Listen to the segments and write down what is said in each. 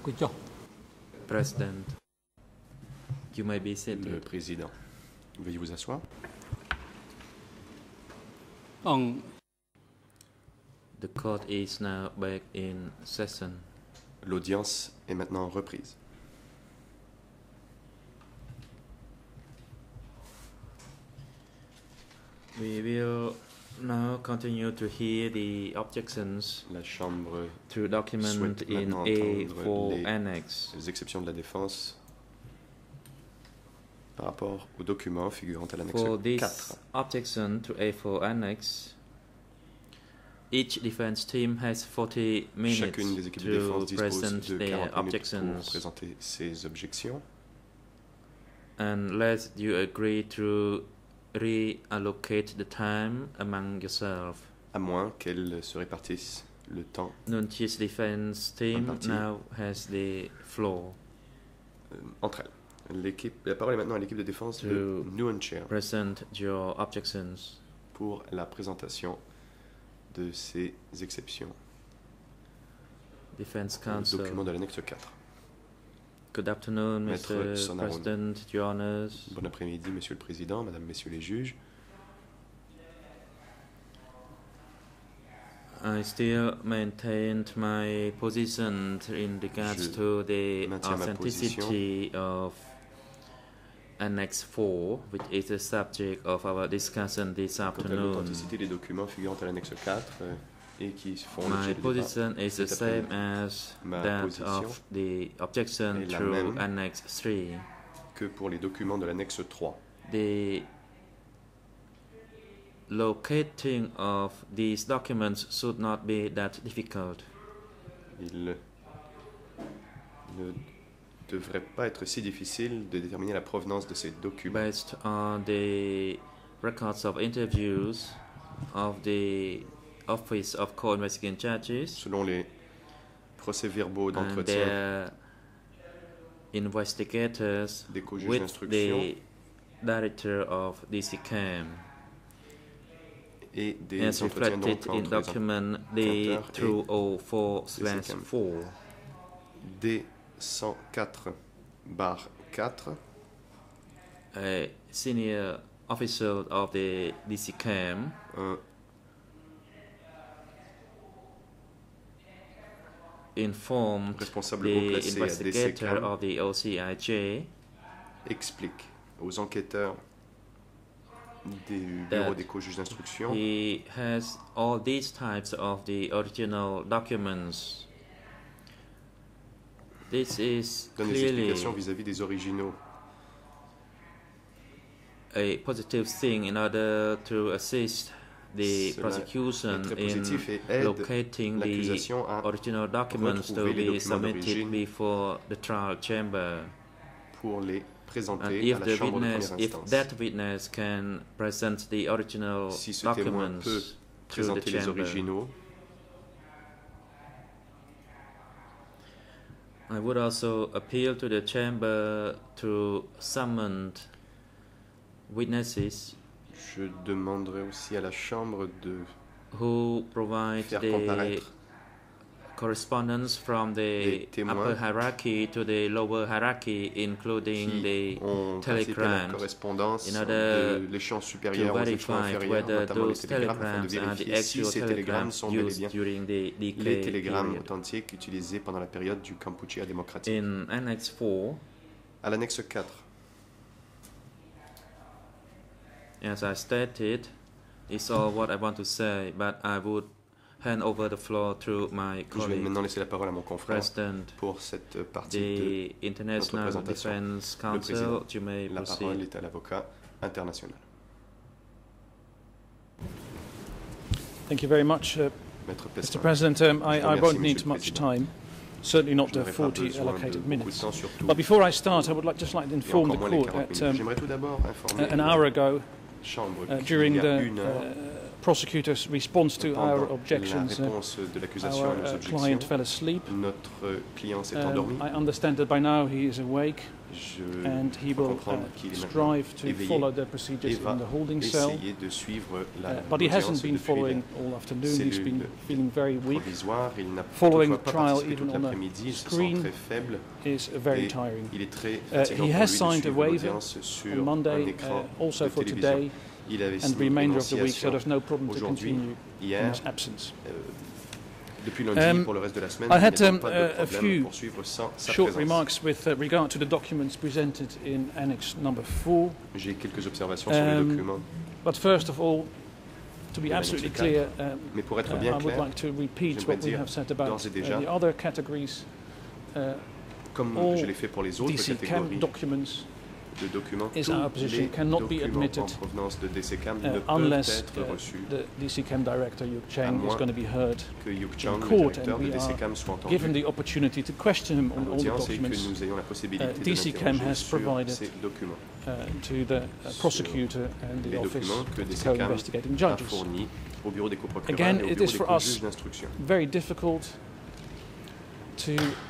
Good job. President, you may be Le seated. président. Veuillez vous asseoir. ต้อง The court is now back in session. L'audience est maintenant reprise. We will now continue to hear the objections La Chambre to document souhaite in maintenant entendre A4 les Annex. exceptions de la défense par rapport aux documents figurant à l'annexe For this 4. objection to A4 Annex, each defense team has 40 Chacune des minutes équipes de défense to dispose present de their 40 minutes pour objections, présenter ses objections. unless you agree to reallocate the time among yourselves. À moins qu'elles se répartissent le temps Nunchi's defense team partie. now has the floor entre elles. La parole est maintenant à l'équipe de défense de Nuonchir present your objections. pour la présentation de ces exceptions Defense au Counsel. document de l'annexe 4. Good afternoon, Maître Mr. Sonaron. President, Your Honors. Bon après-midi, Monsieur le Président, Madame, Messieurs les juges. I still maintained my position in regards Je to the maintiens ma authenticity of Annex 4, which is the subject of our discussion this Quant à afternoon. l'authenticité des documents figurant à l'annexe 4 et qui font My l'objet de débat position is the cet same après-midi as Ma that position of the objection est la to même Annex 3. que pour les documents de l'annexe 3. The locating of these documents should not be that difficult. Il ne devrait pas être si difficile de déterminer la provenance de ces documents. Based on the records of interviews of the Office of Co-Investigating Judges Selon les procès-verbaux and d'entretien their investigators des co-juges with d'instruction the director of DCCAM, et des as entretiens reflected donc in entre document D204/4. D104/4, A senior officer of the DCCAM un informed responsable haut the placé à investigator DCCAM of the OCIJ explique aux enquêteurs du bureau That des co-juges d'instruction he has all these types of the original documents. This is donne des clearly explications vis-à-vis des originaux. a positive thing in order to assist the Cela prosecution est très in positif et aide locating the l'accusation à original documents to retrouver les be documents submitted d'origine before the trial chamber. pour les And présenter if à la the chambre de witness, première if instance. that witness can present the original Si ce témoin documents peut to the présenter les chamber, originaux, I would also appeal to the chamber to summon witnesses je demanderai aussi à la chambre de who provide faire the comparaître correspondence from des the témoins upper hierarchy to the lower hierarchy, including qui the ont participé à la telegrams, correspondance in order de l'échelon to supérieur aux échelons verify inférieurs, whether notamment les those télégrammes, afin de telegrams are the vérifier si actual ces télégrammes telegrams sont bel et used bien during the les decay télégrammes period. authentiques utilisés pendant la période du Kampuchea démocratique. In Annex 4, À l'annexe 4, as I stated, is all what I want to say, but I would hand over the floor to my je vais colleague, maintenant laisser la parole à mon confrère President, pour cette partie the International présentation. Defense Le président. Council. You may de la parole proceed. est à l'avocat international. Thank you very much, Maître Mr. Pestin. President. I remercie, won't Monsieur need le much Président. time, certainly not Je the n'aurai pas 40 besoin de allocated beaucoup de minutes. temps, surtout. But before I start, I would just like to Et inform encore the moins les court 40 that minutes. J'aimerais tout d'abord informer an hour ago, la Chambre during qu'il y a the une heure, prosecutor's response to Pendant our objections, la réponse de l'accusation our à nos client objections, fell asleep. notre client s'est endormi. I understand that by now he is awake Je and he peux will comprendre qu'il est maintenant strive to éveillé follow the et procedures va in the holding cell. essayer de suivre la But he hasn't l'audience been depuis following all afternoon. He's been cellule feeling very weak. provisoire. Il n'a Following toutefois pas trial participé even toute on a l'après-midi. Il se sent screen très faible. is very Et tiring. il est très He fatigant pour lui has de signed a suivre waiver l'audience sur On un Monday, écran also de for télévision. today Il avait and the signé une remainder of the week, so énonciation there's no problem to aujourd'hui, continue in hier, his absence. depuis lundi pour le reste de la semaine. I Il n'y a had donc pas de a problème few pour suivre sans sa short présence. remarks with regard to the documents presented in Annex number 4. J'ai quelques observations sur les documents. But first of all, to be Yeah, absolutely Mr. clear, Mais pour être I bien would clair, like to repeat j'aimerais what we dire have said about d'ores et déjà, the other categories. comme all je l'ai fait pour les autres DCCAM catégories documents de documents, is tous our position les cannot be documents admitted en provenance de DCCAM ne peuvent unless être reçus the DCCAM director Yuk Cheng is moins going to be heard que Yuk Chang, le court, directeur and de we are DCCAM, soit given entendu the opportunity to question him à on all the l'audience et que documents nous ayons la possibilité de DCCAM l'interroger has sur provided ces documents. to the prosecutor and the Les office documents que of the DCCAM co-investigating a judges. fournis au bureau des coprocureurs Again, et au it bureau is des for us co-juges d'instruction. very difficult to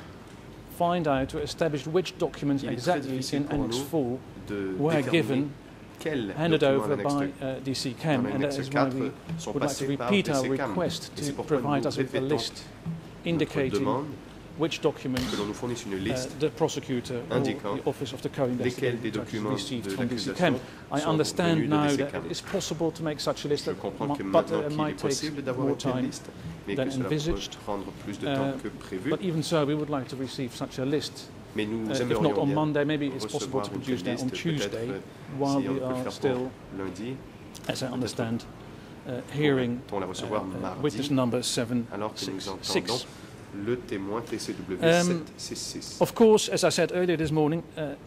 find out, to establish which documents Il est très exactly difficile in pour Annex nous 4 de were déterminer given, quels handed documents over en by annexe DCCAM, dans and that l'annexe is why 4 we sont would like to passés par repeat our DCCAM. request Et c'est to pourquoi provide nous us with a répétons list notre indicating demande which documents que l'on nous fournisse une liste the prosecutor or indiquant the office of the lesquels des co-investigating judges documents received de from l'accusation DCCAM. I sont understand venus de now that DCCAM. it is possible to make such a list, Je comprends que but maintenant it qu'il might est take possible d'avoir more une telle time. liste, mais than que cela peut envisaged. prendre plus de temps que prévu. But even so, we would like to receive such a list. Mais nous If not aimerions on bien Monday, maybe it's possible recevoir to une produce telle that on liste, Tuesday, peut-être while si on we peut le are faire still, pour lundi, as I understand, hearing on la recevoir witness mardi, number alors que nous 766. entendons le témoin TCW 766. Of course, as I said earlier this morning,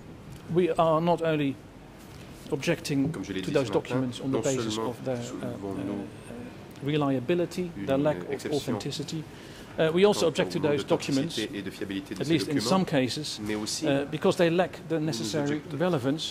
we are not only objecting Comme je l'ai to dit those ce matin, documents on the non basis seulement of their soulevons-nous reliability, their une lack of exception authenticity. We also quant object to au manque those documents, d'authenticité et de fiabilité de at ces least in documents, some cases, mais aussi because they lack the necessary objectons relevance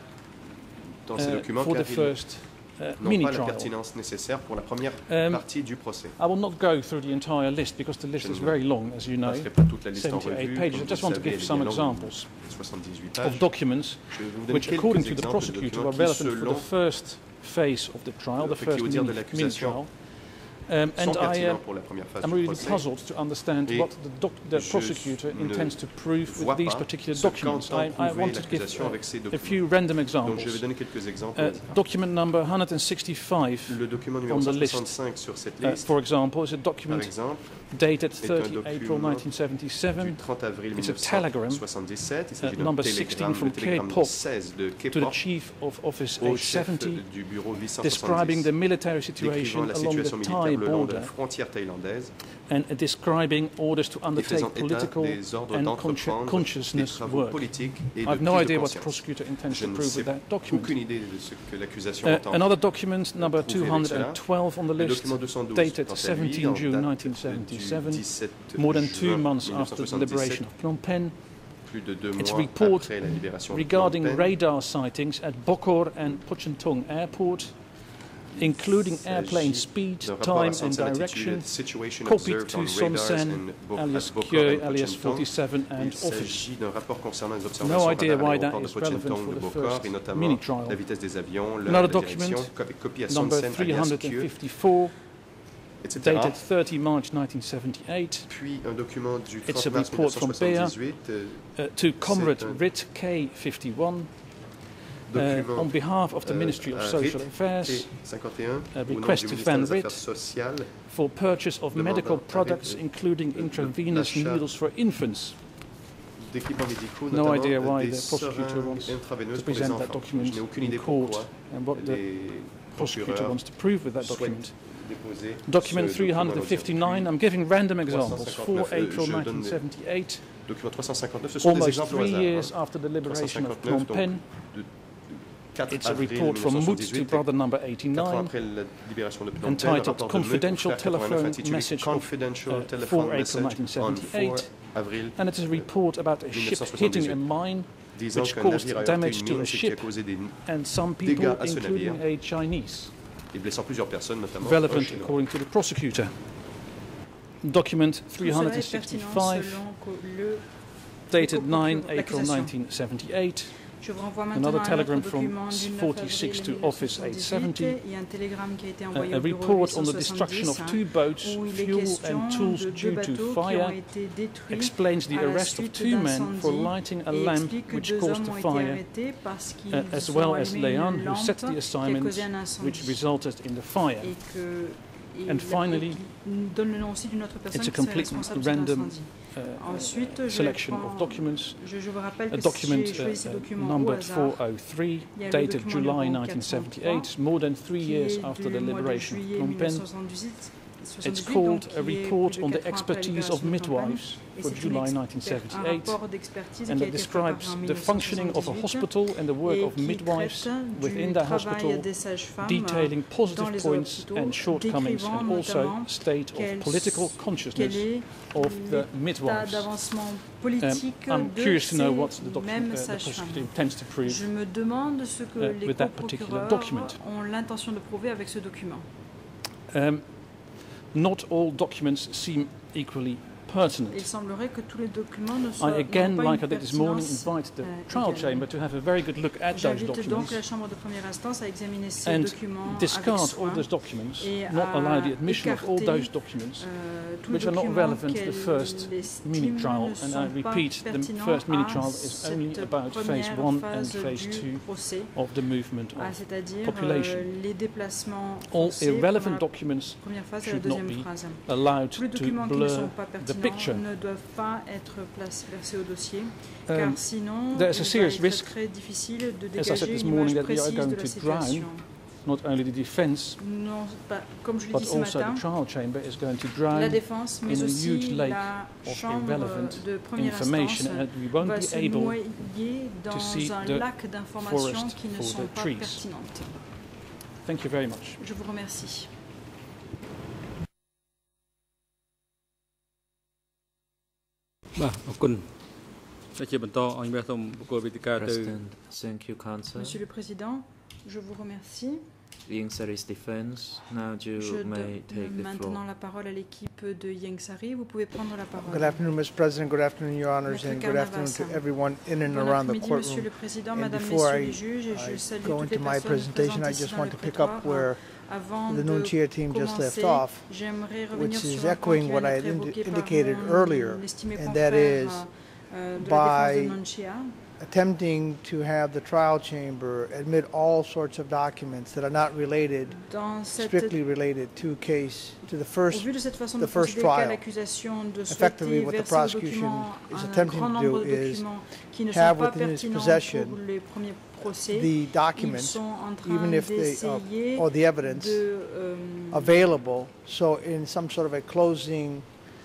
dans ces documents for the car ils first n'ont mini pas la trial. pertinence nécessaire pour la première partie du procès. I will not go through the entire list because the list Je is ne very long, as you Je know, ne passerai pas toute la liste en 78 revue. pages. Comme I vous just le want to savez, give elle est some bien longue, examples 78 of pages. documents Je vais vous donner which, quelques according to the exemples de prosecutor, documents are qui, relevant for selon the first phase of the trial, the qui first au dire de mini l'accusation, trial. sont And I pertinents pour la première phase am du really procès. puzzled to understand Et what the je prosecutor ne intends to prove vois with these pas particular ce documents. qu'entend I prouver want to give l'accusation avec ces a documents. few random Donc je vais examples. donner quelques exemples. au hasard. Document number 165, Le document numéro on the list. 165 sur cette liste, for example, is a par document exemple, dated est un 30 April document 1977 du 30 avril It's a telegram, 1977. Il s'agit d'un number télégramme, 16 from le télégramme K-Pop 16 de to the K-Pop Chief of Office au chef 870, du bureau describing 870, the military décrivant situation la along situation the militaire Thai le long de border la frontière thaïlandaise and describing orders to et undertake faisant état political des ordres and d'entreprendre des consciousness travaux work. politiques et I de have no prise de idea what the conscience. prosecutor intends Je to ne prove sais with that document. aucune idée de ce que l'accusation entend. Another document, number prouver avec cela. 212 on the Le list, document 212, dated quant à lui, 17 en June date 1977, du 17 more than 2 juin months after the 1977, liberation of Phnom Penh, plus de 2 its mois report après la libération de regarding Phnom Penh. radar sightings at Bokor and Pochentong Airport, including Il airplane s'agit speed, d'un rapport time à and Sansan direction, intitulé Situation copied Observed to on Son Radars Sen, at alias Bokor Kyo, and alias Pochentong. 47, and Il office. s'agit d'un rapport concernant les observations No idea radar à why that l'aéroport de is relevant Pochentong for de the Bokor first et notamment mini trial. la vitesse des avions, Another la document, direction, copié à Son number Sen, alias Kyo, 354, etc. dated 30 March 1978, Puis un document du It's 30 a mars report from 1978, to Comrade un Rit K51, document on behalf of the Ministry of à Social RIT Affairs, T51, au nom request du to ministère Van des Rit Affaires sociales, for purchase of demandant medical à products, RIT including intravenous l'achat needles for infants. d'équipements médicaux, No notamment idea why des the prosecutor seringues wants intraveineuses to pour les present that enfants. document Je n'ai aucune in idée court pourquoi and what the les prosecutor procureurs wants to prove with that souhaitent document. déposer Document ce document à l'audience. 359, I'm giving random examples. 4 359, April je donne 1978, Document 359, ce sont des almost exemples au 3 hasard. years after the liberation of 359, Phnom donc Penh. de 4 It's a avril report from Moot to 1978, brother number 4 ans 89, après la libération de Phnom Penh, entitled rapport de Confidential Meut, frère 89, Telephone intitulé Message of, Confidential 4 Telephone April Message on 1978, 4 avril, and it is a report about a ship 1978. hitting a mine disant which qu'un caused navire a heurté damage une to a mine, ce qui a ship causé des and some people, dégâts à ce including navire. a Chinese. et blessant plusieurs personnes, notamment un relevant Chinois. according to the prosecutor. Document Tout cela est pertinent 365, selon le dated 9 April l'accusation. 1978. Je vous renvoie maintenant Another à un telegram autre from document du 9 46 to avril Office 1978. 870. Il y a un télégramme qui a été envoyé A au bureau report on the destruction 870, of two boats, où il est fuel question and tools de deux due to bateaux qui ont fire, été détruits explains the à la arrest of suite two men for d'incendies lighting a et lamp explique que which deux caused hommes the ont été fire, arrêtés parce qu'ils as ont well as allumé Leon, une who lampe set the qui a assignment causé un which incendie. resulted in the fire. Et que et And il finally, donne le nom aussi d'une autre personne it's a qui serait complete responsable de random l'incendie. Ensuite, selection of documents. je vous rappelle A que document j'ai choisi ces documents au numbered hasard, 403, Il y a le dated document July numéro 1978, more than 3 qui years est after the du mois de liberation of juillet Phnom Penh. 1978. It's donc called qui a est plus report de on the 4 ans après la expertise of libération de Phnom Penh. midwives Et for c'est July un 1978, rapport d'expertise and qui a it été préparé describes en the functioning of a 1978 hospital and the work et of qui midwives traite within du the travail hospital, des sages-femmes detailing dans positive les points hôpitaux, and shortcomings, décrivant and also notamment state quel- of political quel consciousness est of the l'état midwives. d'avancement politique I'm de curious to know what ces the mêmes the sages-femmes. prosecutor intends to prove. Je me demande ce que les with that particular co-procureurs document. ont l'intention de prouver avec ce document. Not all documents seem equally pertinent. Il semblerait que tous les documents ne soient I again, n'ont pas like I une did this morning, pertinence, invite the trial égale. chamber to have a very good look at those J'invite donc documents la Chambre de première instance à examiner ces and documents avec discard all soin, those documents, et not à allow the admission of all écarter, those documents tous les which are not documents relevant to the qu'elle first estime mini trial. ne And I sont pas repeat, the pertinents first mini à trial is only cette about phase première 1 and phase phase du 2 procès, of the movement of c'est-à-dire population. les déplacements All forcés irrelevant pendant la documents première phase et la should not deuxième be phase. allowed Tous les to documents qui ne sont blur pas the pertinents picture. ne doivent pas être versés au dossier, car sinon there's a il serious va être risk, très difficile de as I said dégager this une morning, image that we are précise going de la to situation. not only the defense, Non, comme je l'ai but dit ce also matin, the trial chamber is going to la drown défense, mais in a aussi huge lake la of chambre irrelevant de première information, instance and we won't va be se able noyer dans see un the lac d'informations forest qui ne for sont the pas trees. pertinentes. Thank you very much. Je vous remercie. President, thank you, Counsel. Monsieur le Président, je vous remercie. Yang Sari's defense. Now you Je may take donne the maintenant floor. la parole à l'équipe de Yang Sari. Vous pouvez prendre la parole. Good afternoon, Mr. President. Good afternoon, Your Honors, and good afternoon to everyone in and Bon around the après-midi, Monsieur courtroom. le Président, And Madame, before Messieurs les juges, et je I salue go toutes les into my personnes presentation, présentes I ici just dans want le to pick prétoire. up where Avant the de Nuntia team just left commencer, off, j'aimerais revenir which sur is un point echoing qui what vient I d'être had évoqué par indicated mon earlier, estimé and that confrère is de la défense de by Nuntia, attempting to have the trial chamber admit all sorts of documents that are not related, dans cette, strictly related to case, to the au first. vu de cette façon the de first procéder qu'a trial. l'accusation de Effectively, souhaiter what the verser aux prosecution documents is un attempting grand to nombre do de is documents qui ne sont have pas within its pertinents possession pour les premiers procès, the ils documents, sont en train even if they, d'essayer or the evidence de available, so in some sort of a closing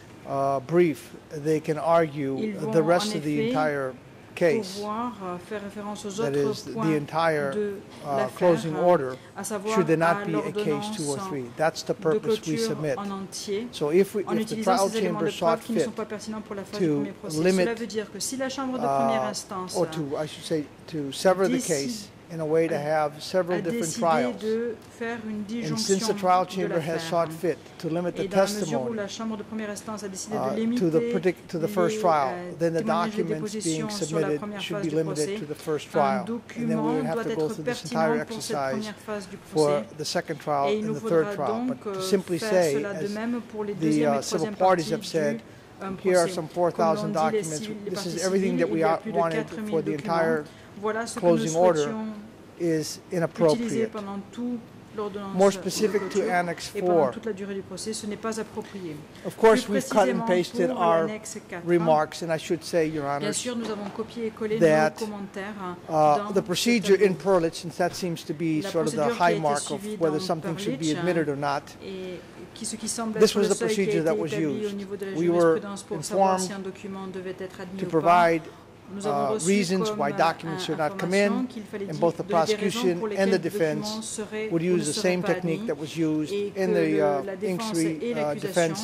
brief, they can argue Ils vont the rest en of the effet entire case, pouvoir faire référence aux that autres is, the points entire de closing l'affaire, order, à savoir should there à not be a case 2 or l'ordonnance 3. That's the de purpose we clôture submit. en entier, So if en the utilisant trial ces éléments chamber de preuve sought qui ne sont fit pas pertinents pour la phase du to premier procès. limit, Cela veut dire que si la Chambre de première instance or to, I should say, to sever the décide- case in a way to have several a different décidé trials. de faire une And since disjonction the trial de chamber has l'affaire, sought fit to limit the et dans la mesure où testimony la Chambre de première instance a décidé de to limiter the first trial, then the témoignages et documents dépositions being sur la submitted première should phase be du limited procès, to the first un trial. And then we document would have doit to go être through this entire pertinent pour cette exercise première phase du for procès. the second trial Et il and nous the third faudra trial. donc But to simply faire say, cela de as même pour les the deuxième et civil troisième parties parties have said, du here are procès. some Comme 4,000 l'ont dit les documents. civils- les This parties is everything civiles, that il we y a plus de wanted 4000 for the documents. entire Voilà ce que nous closing order souhaitions is utiliser inappropriate. pendant tout l'ordonnance More de specific to clôture Annex et pendant 4. toute la durée du procès, ce n'est pas approprié. Of course, Plus we've cut and précisément pasted pour our l'annexe 4, remarks, and I should say, Your bien Honors, sûr, nous avons copié et collé that, nos commentaires dans the procedure ce tableau. in Perlich, since that seems to be La sort of the procédure qui a high été mark of suivie whether dans something should be Perlich, admitted or not, Et ce qui semble This être was le the seuil qui a procedure été that was établi au used. niveau de la We were jurisprudence pour savoir si un informed document devait être admis to ou pas. provide Nous avons reçu reasons comme why documents should not come in, information qu'il fallait and both the donner des raisons prosecution pour and lesquelles the le defense document serait would ou ne use the serait same pas technique admis, that was used et que in the la défense et Inkstry l'accusation defense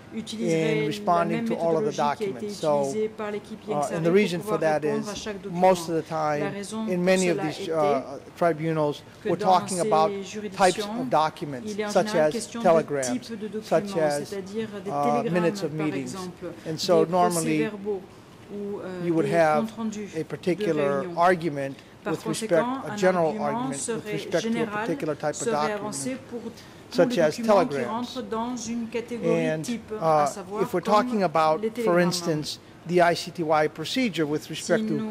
utiliserait la responding même to all of the méthodologie qui a été documents. So, utilisée par l'équipe Yangsari and the reason pour for pouvoir that répondre is à chaque document. most of the La time raison in pour many of cela these était tribunals, que we're dans talking ces about types juridictions, of documents, il est en such général as question de telegrams, type de such documents, as c'est-à-dire des minutes télégrammes of par meetings. exemple, And so des normally procès-verbaux ou you would des have comptes rendus a de particular réunions. argument Par with respect, conséquent, a un general argument argument with serait respect to a général, particular type of serait document. avancé pour tous such les as documents qui telegrams. rentrent dans une catégorie And type, à savoir if we're comme talking about, les for télégrammes. instance, the ICTY procedure with Si respect to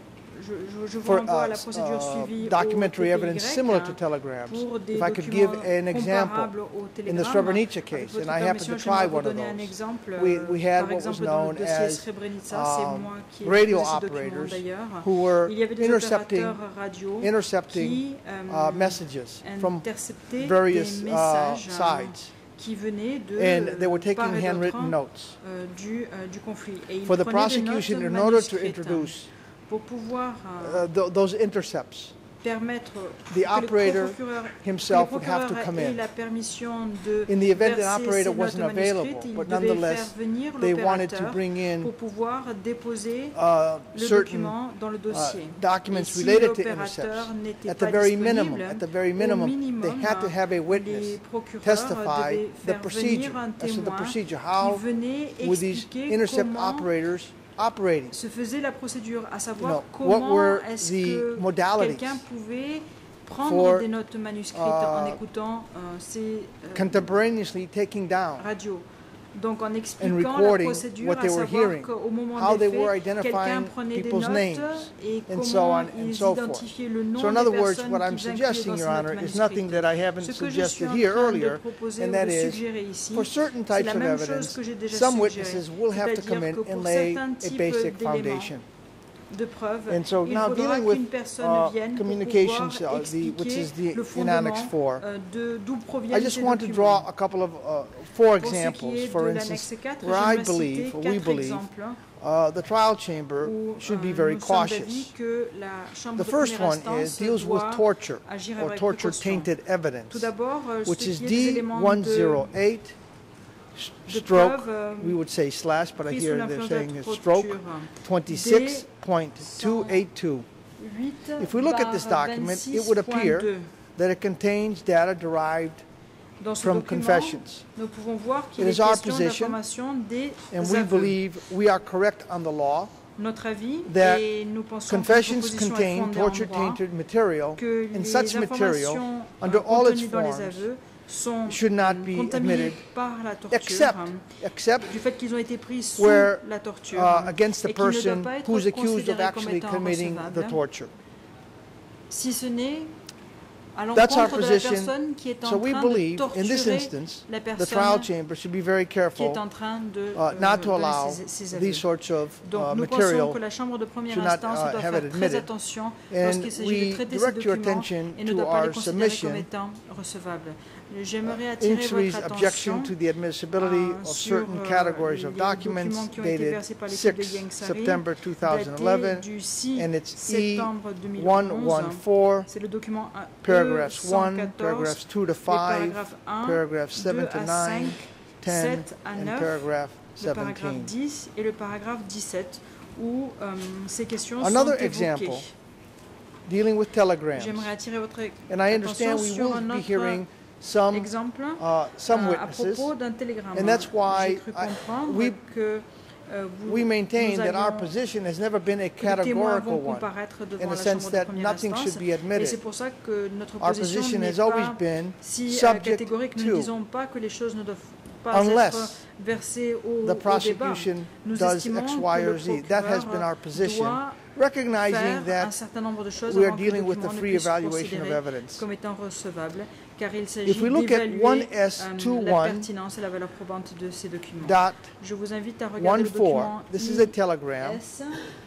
je vous for renvoie à la procédure suivie documentary au evidence TPY, similar to telegrams. pour des If I could give documents an example, comparables aux in the télégrammes. Srebrenica Avec case, votre and I happen permission, to try j'aimerais vous one of donner un those. exemple. We had Par what was exemple, dans le known dossier as Srebrenica, c'est moi qui ai radio proposé ce document operators d'ailleurs. who were Il y avait des intercepting opérateurs radio intercepting qui messages from interceptaient various des messages sides. qui venaient de And they were taking part et handwritten d'autre, notes. du conflit. Et ils For the prenaient des prosecution, notes in order to manuscrites introduce pour pouvoir those intercepts, permettre the que operator le procureur himself would have to come ait in. la permission de In the event an verser operator ces notes wasn't available, manuscrites, il but devait nonetheless, faire venir they wanted to l'opérateur bring in pour pouvoir déposer le certain document dans le dossier. documents Et si related to l'opérateur intercepts. n'était At the pas very disponible, minimum, au minimum, they had to have a witness les procureurs testify devaient the faire procedure, venir un as to the témoin procedure, how qui venait were these expliquer intercept comment operators operating. se faisait la procédure, à savoir what comment were est-ce the que modalities quelqu'un pouvait prendre for, des notes manuscrites en écoutant ces contemporaneously taking down radios. Donc en expliquant la recording procédure, what à they were savoir hearing, qu'au moment how des they were faits, quelqu'un identifying prenait des people's notes names, et and so comment on and ils so forth. identifiaient le nom So in des other words, personnes what I'm qu'ils incluaient suggesting, dans ces Your notes Honor, is nothing manuscrites. that I haven't Ce que je suis suggested en here train de earlier, proposer and ou that de is, suggérer ici, for certain c'est types la of même chose evidence, que j'ai déjà some suggéré. witnesses will have to come C'est-à-dire in que and pour lay certains a types basic d'éléments foundation. de preuves, And so il now faudra dealing with qu'une personne vienne pour communications, pouvoir which expliquer is the le in fondement Annex 4, d'où proviennent I just ces want to documents. draw a couple of four Pour ce qui examples. est For de instance, l'annexe 4, where I j'aimerais citer believe, or we 4 believe, exemples the trial chamber où should be very nous sommes d'avis cautious. que la chambre The de first première one instance deals with doit torture agir or avec torture précaution. tainted Tout evidence, d'abord, ce which qui is est des éléments de D108 de stroke, preuve, we would say slash, but I pris sous hear they're l'influence de saying la it's stroke, torture. 26.282. If we look at this document, it would appear 26.2. that it contains data derived Dans ce from document, confessions. nous pouvons voir qu'il It est is our question position, d'informations des And we aveux. believe we are correct on the law, Notre avis, that et nous pensons que notre confessions position est contain fondée en torture droit, tainted material, que and les such material, informations under all its contenues dans les forms, aveux sont should not be contaminées admitted par la torture, except du fait qu'ils ont été pris sous where, la torture against the et qu'ils ne doivent person pas être who's accused of considérés comme actually étant committing the recevables, torture. si ce n'est à That's our l'encontre de la position. personne qui est en So we train de believe, in this torturer instance, la the trial personne chamber should be very qui careful est en train de not to donner allow ses aveux. these sorts of Donc nous pensons material. que la Chambre de première should not, instance doit have it faire très admitted. attention And lorsqu'il s'agit we de traiter ces direct your documents attention et ne to doit pas les our considérer comme submission étant recevables. J'aimerais attirer Inquiry's votre objection attention to the admissibility of sur certain categories of les documents documents qui ont été dated versés par l'équipe de 6 Yangsari, September datés 2011, du 6 and it's septembre 2011. E114, C'est le document paragraphs 1, E114, paragraphs 2 to les 5, paragraphes 1, paragraphs 7 2 to à 9, 5, 10, 7 à and 9, paragraph le paragraphe 17. 10 et le paragraphe 17 où ces questions Another sont example, évoquées. dealing with telegrams. J'aimerais attirer votre And I attention understand we sur will un be autre hearing some exemple à propos witnesses. d'un télégramme. And that's why J'ai cru comprendre que we maintain that our allions- position has never been a que les témoins categorical vont one, comparaître devant in the la sense Chambre de that première nothing instance. should be Et admitted. c'est pour ça que notre Our position position n'est has always pas been si subject catégorique. Nous ne to, disons pas que les choses ne doivent pas unless être versées au the débat. prosecution Nous does estimons X, que Y, le or Z. That has been our procureur position, doit recognizing faire un that certain nombre de choses we are avant que le dealing with the document ne free puisse evaluation of considérer evidence. comme étant recevable, car il s'agit If we look at d'évaluer 1S21 la pertinence et la valeur probante de ces documents. dot Je vous invite à regarder le 14, document this is a telegram, IS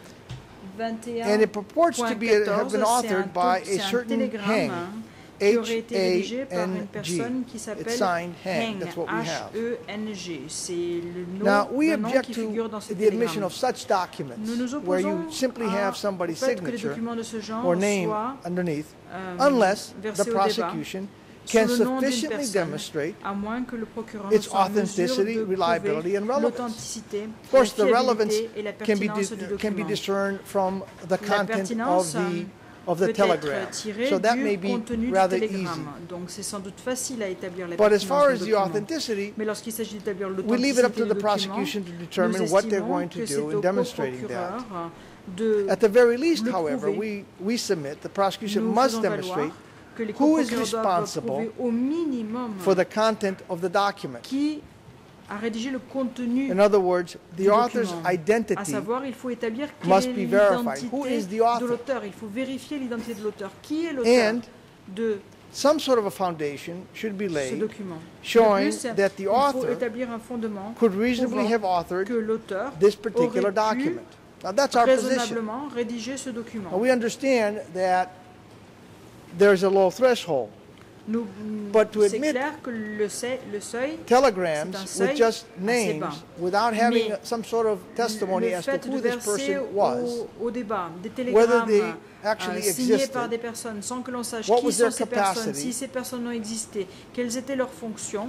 21. and it purports to be have been authored by a certain Heng, qui aurait été rédigé par une H-A-N-G. personne qui s'appelle It's signed Heng. Heng, That's what we have. H-E-N-G. C'est le Now, we nom object qui to figure dans ce the admission télégramme. of such documents Nous nous where opposons you simply have au somebody's fait que les signature documents de ce genre or name soient underneath, unless versés the au débat, prosecution sur can le nom d'une sufficiently personne, demonstrate à moins que le procureur ne its soit en mesure authenticity, de reliability, prouver and relevance. l'authenticité, Of course, la the relevance fiabilité et la can be, pertinence du can be document. discerned from the La content pertinence of the peut telegram. être tirée So that du may be contenu du rather easy. télégramme. Donc c'est sans doute facile à établir la But as pertinence far du as the document. authenticity, Mais lorsqu'il s'agit d'établir we leave it up l'authenticité to du the document, prosecution to nous determine what they're estimons going to que c'est do in au demonstrating that. procureur de At the very least, le however, prouver. we submit the prosecution nous must faisons demonstrate valoir que les who is procureurs doivent responsible prouver au minimum for the content of the document. qui a rédigé le contenu In other words, the du author's document. À identity savoir, il faut établir quelle must est be verified. l'identité Who is the author? de l'auteur. Il faut vérifier l'identité de l'auteur. Qui est l'auteur and de some sort of a foundation should be ce laid document? showing De plus, that the il faut author établir un fondement could reasonably prouvant have authored que l'auteur this particular aurait pu document. Now that's our position. raisonnablement rédiger ce Now document. we understand that there's a low threshold. Nous, But to c'est admit clair que le seuil, Telegrams c'est un seuil with just assez names bas. without having Mais some sort of testimony le as to fait who de this verser person was, au débat des whether télégrammes they actually signés existed, par des personnes sans que l'on sache what qui was sont their ces personnes, capacity, si ces personnes ont existé, quelles étaient leurs fonctions,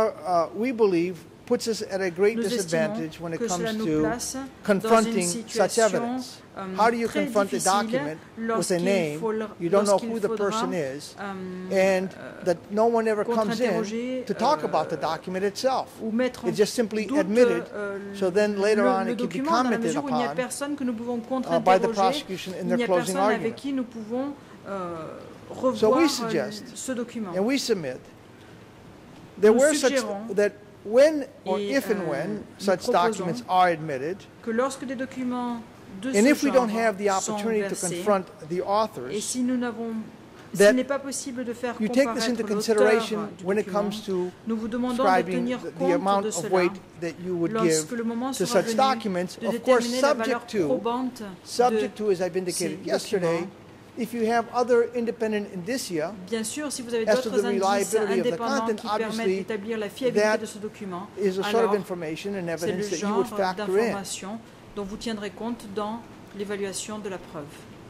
we believe puts us at a great nous estimons disadvantage when it que comes cela nous to place dans confronting une such situation evidence. How do you très confront a difficile document with a lorsqu'il name, you don't know lorsqu'il who the faudra, person is, euh, and that no one ever comes in contre-interroger, to talk about the document itself? ou mettre en It's just simply doute admitted, so then later on le it can be document dans la commented mesure où il n'y a upon personne que nous pouvons by the contre-interroger, prosecution in il their n'y a closing personne avec argument. qui nous pouvons So revoir we suggest, ce document. and we submit, there Nous were such suggérons that when or et, if and when nous such proposons documents are admitted, Que lorsque des documents de and ce if we genre don't have the sont opportunity to versés, confront the et authors, si nous n'avons that s'il n'est pas possible de faire you take this into comparaître consideration l'auteur du when it document, comes to nous vous demandons de describing tenir the compte amount de of cela weight that you would lorsque give le moment to sera such venu documents, de of course déterminer la valeur subject to, probante as I've indicated ces yesterday, documents. if you have other independent indicia, Bien sûr, si vous avez as to d'autres the indices reliability of the indépendants content, qui permettent obviously, d'établir la fiabilité that de ce document, is a sort of alors information and c'est le evidence that you genre would factor in. d'information dont vous tiendrez compte dans l'évaluation de la preuve.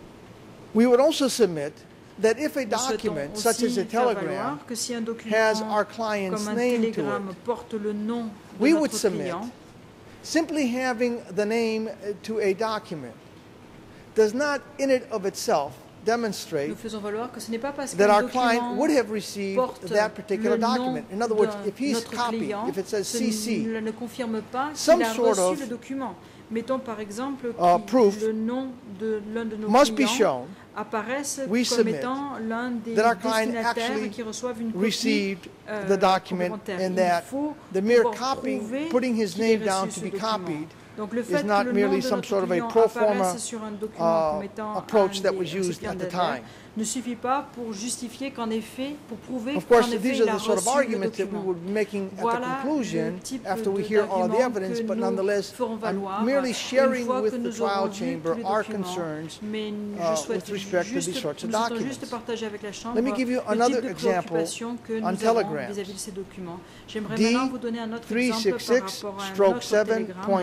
We would also submit that if a Nous souhaitons document, such as aussi a faire telegram, valoir que si un document has our client's comme un name to télégramme it, porte le nom de we would notre submit client, simply having the name to a document does not in it of itself demonstrate nous faisons valoir que ce n'est pas parce that qu'un our client would document have received porte that particular le nom document. In other words, de if he's notre copied, client, if it says cela CC, ne confirme pas some qu'il a sort reçu of, le document. Mettons par exemple proof que le nom de l'un de nos must be clients shown apparaisse we comme submit étant l'un des that our client destinataires actually qui reçoivent une copie received the document complémentaire. and Il that faut the mere pouvoir copying, prouver putting his qu'il ait name down reçu to ce be document. copied Donc le is fait not que le merely nom de some notre sort of a client pro forma apparaisse sur un document comme étant approach that un was des used at the récipiendaires time. ne suffit pas pour justifier qu'en effet, pour prouver Of qu'en course, effet these il are a the sort of reçu le arguments that we document. would be making at the Voilà conclusion le type after we hear all of the d'argument evidence, que but nous nonetheless, ferons valoir I'm merely sharing une fois que with the nous aurons trial vu chamber tous les our documents. concerns Mais je souhaite with respect to these juste, sorts of nous souhaitons documents. juste partager avec la Chambre Let me give you le another type de example préoccupation que nous on avons telegrams. vis-à-vis de ces documents. J'aimerais maintenant vous donner un autre exemple par 366 rapport à un stroke autre télégramme.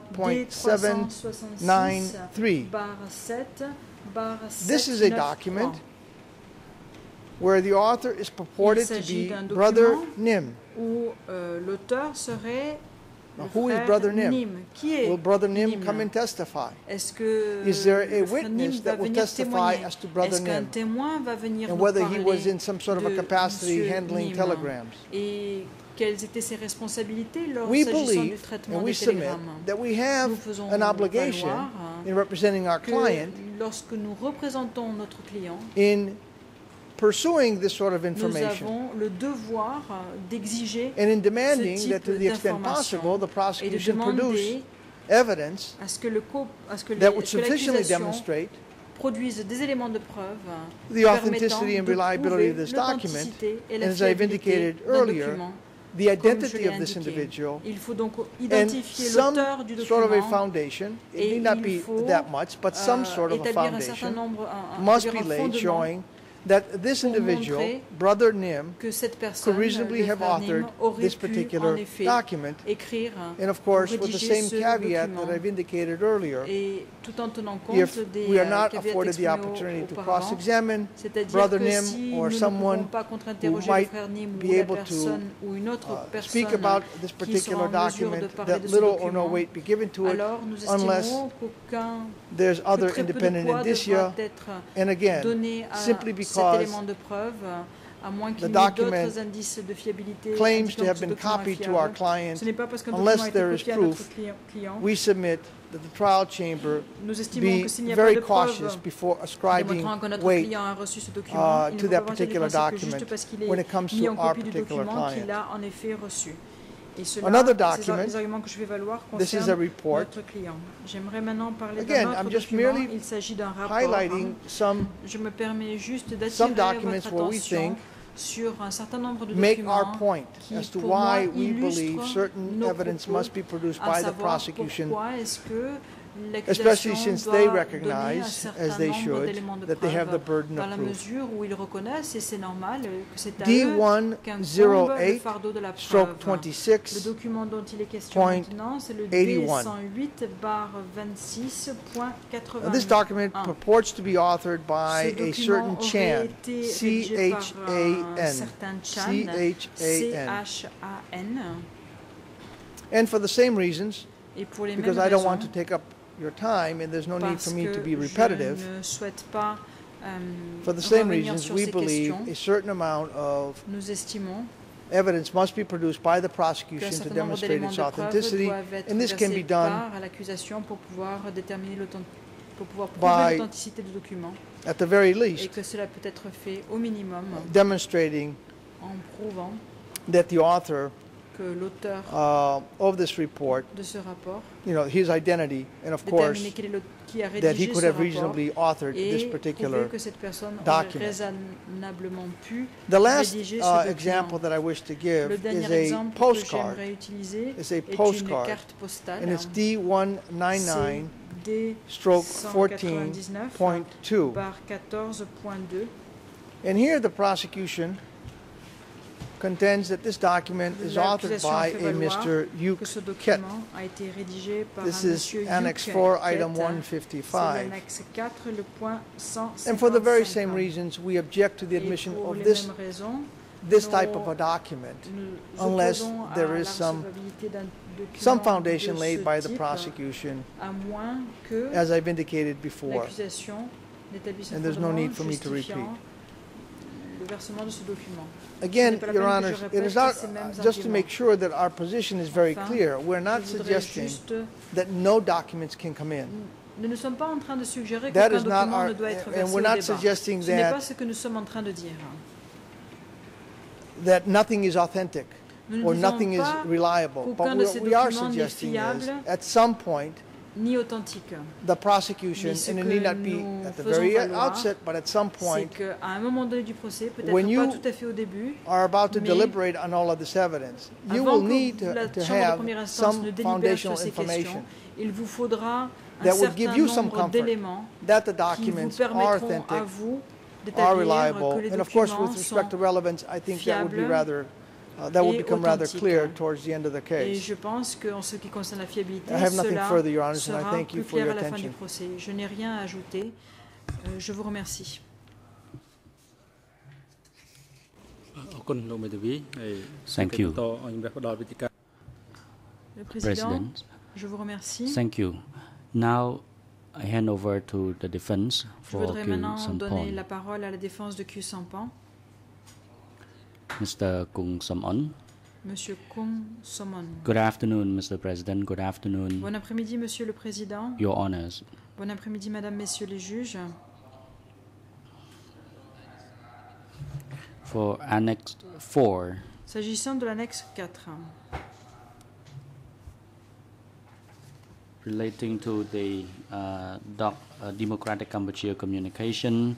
D366.1.793. This is a document where the author is purported to be Brother Nim. Où l'auteur serait Now, le who is frère Brother Nim? Qui est Will Brother Nim Nim? come and testify? Est-ce que Is there a le frère witness Nim va that will venir testify témoigner? as to Brother Est-ce qu'un Nim? témoin va venir And nous whether parler he was in some sort of a de capacity Monsieur handling Nim? telegrams? Et quelles étaient ses responsabilités lors We s'agissant du believe traitement and we des submit télégrammes? that we have Nous faisons an obligation valoir in representing our que client lorsque nous représentons notre client, in pursuing this sort of nous information avons le devoir d'exiger and in ce demanding that to type the extent d'information possible the et de prosecution produce demander evidence à ce que that would sufficiently l'accusation demonstrate produise des éléments de preuve the authenticity and reliability of this document, and as I've indicated earlier, the identity of this individual, Il faut donc and identifier some l'auteur du sort of a document foundation. It et need not il be faut, that much, but some sort of a établir un certain foundation nombre, must be établir un laid fondement showing that this pour individual, montrer Brother Nim, que cette could personne, reasonably le have frère Nim, authored aurait this pu particular en effet document. écrire And of ou course, with the rédiger same ce caveat document. that I've indicated earlier, Et tout en tenant compte if des we are not caveats afforded the exprimés opportunity to auparavant, cross-examine c'est-à-dire Brother que Nim si or nous ne someone pouvons pas who contre-interroger le might frère Nim be ou la able to personne ou une autre speak personne about this qui sera particular en mesure de document, parler that de ce little or no document, weight be given to it alors nous unless estimons qu'aucun there's que other très peu de independent poids indicia. devra être And again, donné à simply cet because élément de preuve, à moins qu'il the y ait document d'autres indices de fiabilité claims indiquant to que have ce been document est copied to our fiable. client, Ce n'est pas parce qu'un unless document a été there is copié à notre proof, client. we submit that the trial chamber Nous estimons be que s'il n'y a pas very de cautious preuve before ascribing démontrant que notre weight client a reçu ce document, il ne to faut that pas partir du particular principe que document juste parce qu'il when est it comes mis to en our copie du particular document client. qu'il a en effet reçu. Et cela, Another ces document, les arguments que je vais valoir this is a concernent report. notre client. J'aimerais maintenant parler Again, d'un autre I'm just document. merely Il s'agit d'un rapport. highlighting some Je me permets juste some d'attirer documents votre where we attention think sur un certain nombre de make our documents point qui, as to pour moi, why we believe illustrent certain nos evidence propos, must be produced à by the savoir prosecution, pourquoi est-ce que especially l'accusation since doit they donner un recognize, certain as they nombre should, d'éléments de that they have the preuve burden dans of la proof. mesure où ils reconnaissent, et c'est normal, que c'est à eux qu'incombe le D108 fardeau de la stroke preuve. Le 26 document dont il est question point maintenant, c'est le 81. D108/26.81. This document purports to be authored by Ce a document certain aurait Chan, été rédigé par un C-H-A-N, certain Chan, C-H-A-N. C-H-A-N. And for the same reasons, Et pour les because mêmes I don't want raisons, to take up your time and there's no need parce for me que to be je repetitive, ne souhaite pas for the same revenir reasons, sur we ces believe questions. a certain amount of Nous estimons evidence must be produced by the qu'un prosecution to certain nombre demonstrate d'éléments its de preuve authenticity, doivent être and this can be versés done par l'accusation pour pouvoir déterminer pour pouvoir by- prouver l'authenticité du document, at the very et least, que cela peut être fait au minimum demonstrating en prouvant that the author que l'auteur of this report, de ce rapport his identity, and of course, déterminer qui a that he rédigé could ce have rapport reasonably authored this et particular prouver que cette personne document. aurait raisonnablement pu The last rédiger ce example document. that I wish to give Le is dernier a exemple que postcard, j'aimerais utiliser It's a est une postcard, carte postale. and it's D199 D stroke 199 14.2. par 14.2. And here the prosecution contends that this document is authored L'accusation by fait a valoir Mr. que Hugh ce Kett. document a été rédigé par This un is monsieur Annex Hugh 4, Kett. item C'est 155. l'annexe 4, le point 155. And for the very same reasons, we object to the Et admission pour of les this, mêmes raisons, this type of a document nous unless opposons à there la is some recevabilité d'un document some foundation de laid ce by the type, prosecution, à moins que as I've indicated before. l'accusation n'établisse un And there's no fondement need for me to justifiant repeat. le versement de ce document. Again, Ce n'est pas la Your peine que Honors, je it répète is not, ces mêmes just to make arguments. sure that our position is very Enfin, clear, we're not Je voudrais suggesting juste, that no documents can come in. nous ne sommes pas en train de suggérer That qu'aucun is not document our, ne doit être and versé we're au not débat. suggesting Ce n'est pas that, ce que nous sommes en train de dire. that nothing is authentic Nous ne or disons nothing is pas reliable. qu'aucun But de what ces we are documents n'est suggesting is, fiable at some point, ni authentique. the prosecution, Mais ce and it que need not be nous at the faisons very valoir, outset, but at some C'est point, qu'à un moment donné du procès, peut-être when pas you tout à fait au début, are about to Mais deliberate on all of this evidence, you avant will que need la to Chambre de have première instance some ne délibère foundational sur ces questions, information il vous faudra un that would give certain you some nombre comfort d'éléments that the qui vous documents are permettront à authentic, vous are d'établir que reliable, les and of course, documents with respect to sont... relevance, I think that would be fiables rather, that would et become rather authentiques. clear towards the end of the Et case. je pense qu'en ce qui concerne la fiabilité, I have nothing cela further, Your Honors, and I sera thank you plus for clair your à la fin du attention. procès. Je n'ai rien à ajouter. Je vous remercie. Thank you, Le Président, President. je vous remercie. Thank you. Now I hand over to the defense Je for voudrais Kyu maintenant donner la Sampon. parole à la défense de Kyu Sampan. Mr. Kung Samon. Monsieur Kung Somon. Good afternoon, Mr. President. Good afternoon, Bon après-midi, Monsieur le Président. Your Honors. Bon après-midi, Madame, Messieurs les juges. For Annex 4, S'agissant de l'annexe 4, relating to the Democratic Kampuchea communication,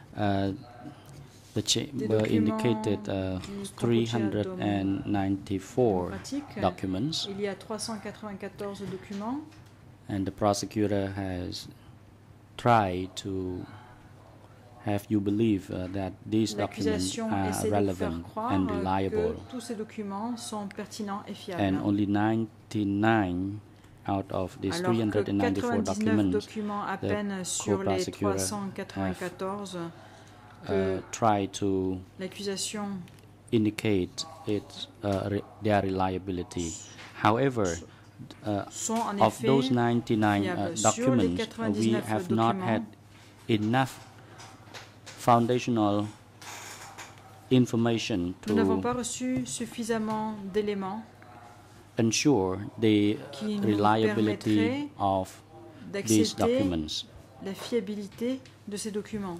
the chamber documents indicated du Kampuchea 394 démocratique, documents, il y a 394 documents and the prosecutor has tried to have you believe that these documents L'accusation are essaie de vous faire relevant croire and que reliable, tous ces documents sont pertinents et fiables. and only 99 out of these Alors que 394 99 documents documents à peine sur les 394 que try to l'accusation indicate their reliability. However, sont en of effet those 99 fiables. Sur les documents, we 99 have not had documents, enough foundational information nous n'avons to pas reçu suffisamment d'éléments ensure the qui nous reliability permettraient of these d'accepter documents. la fiabilité de ces documents.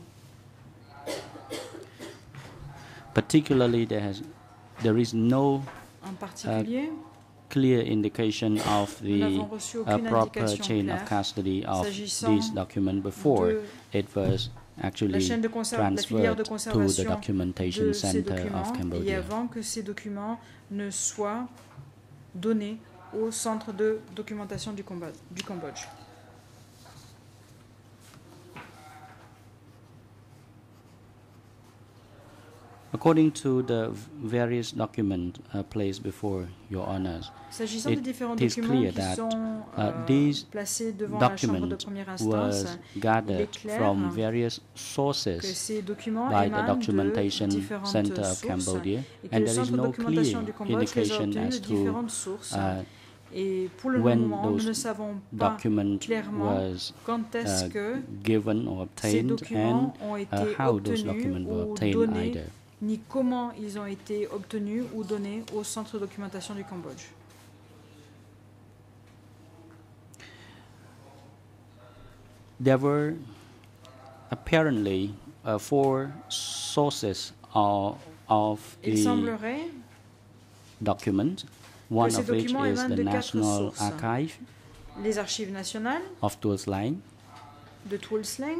Particularly, there is no En particulier, clear indication of nous the n'avons reçu aucune proper indication chain of claire custody of s'agissant these documents before de it was la actually chaîne de la filière de transferred to the conservation Documentation de ces Center of documents et Cambodia. avant que ces documents ne soient donnés au centre de documentation du Cambodge. According to the various documents placed before your honors, S'agissant des différents it is documents clear qui that sont these placés devant la Chambre de documents première instance, was gathered clair from various que sources ces documents by the émanent de Documentation différentes Center of sources Cambodia, et que and le there is centre de no documentation clear du Cambodge les a indication obtenus as de to différentes sources. Et pour le when moment, nous ne those savons pas document clairement was quand est-ce que given or ces obtained, documents and ont été how those obtenus documents were ou obtained donnés, either. ni comment ils ont été obtenus ou donnés au centre de documentation du Cambodge. There were apparently 4 sources of Il the semblerait document, one ces of which documents is émanent the de 4 National sources. Archive Les archives nationales of Tuol Sleng, de Tuol Sleng,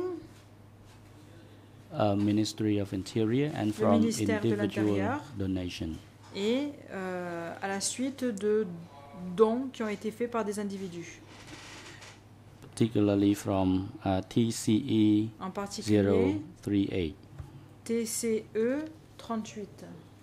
Ministry of Interior, and from ministère de individual l'Intérieur. donation. Et à la suite de dons qui ont été faits par des individus, Particularly from TCE en particulier 038. TCE 38.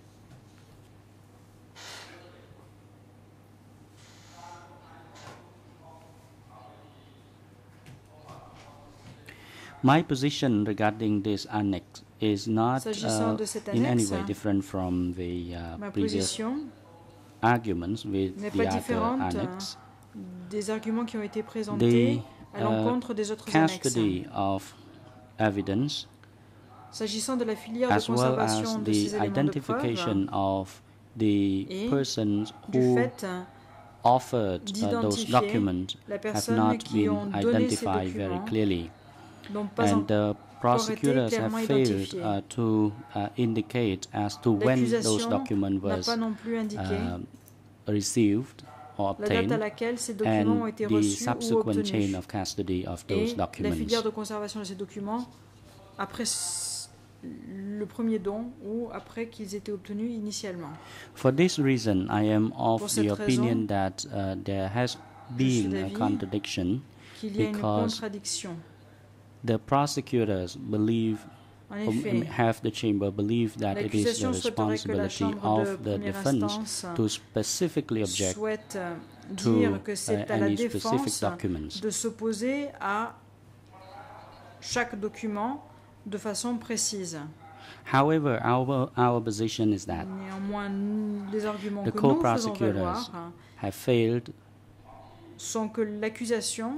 My position regarding this annex is not S'agissant de cette in any annexe, way different from the ma previous position arguments with n'est the pas other différente annex. des arguments qui ont été présentés The à l'encontre des autres annexes. custody of evidence, S'agissant de la filière de as well conservation as de the ces éléments de identification preuve, of the et persons du who fait offered those d'identifier documents la have personne not qui ont been donné ces identified very documents clearly. n'ont pas And the prosecutors clairement have failed identifiés. to indicate as to when those L'accusation documents n'a was pas non plus indiqué received or la date à obtained, laquelle ces documents ont and été the reçus ou subsequent chain obtenus. of custody of Et those la documents. filière de conservation de ces documents après le premier don ou après qu'ils étaient obtenus initialement. For this reason, I am of Pour the cette opinion raison, that there has je suis been a d'avis contradiction qu'il y a une because contradiction. the prosecutors believe En effet, have the chamber believe that it is the l'accusation souhaiterait que la responsibility Chambre de of the première defense instance to specifically object souhaite to dire que c'est à la any specific défense documents. de s'opposer à chaque document de façon précise. However, our position is that Néanmoins, les arguments the que nous faisons co-prosecutors valoir have failed sont que l'accusation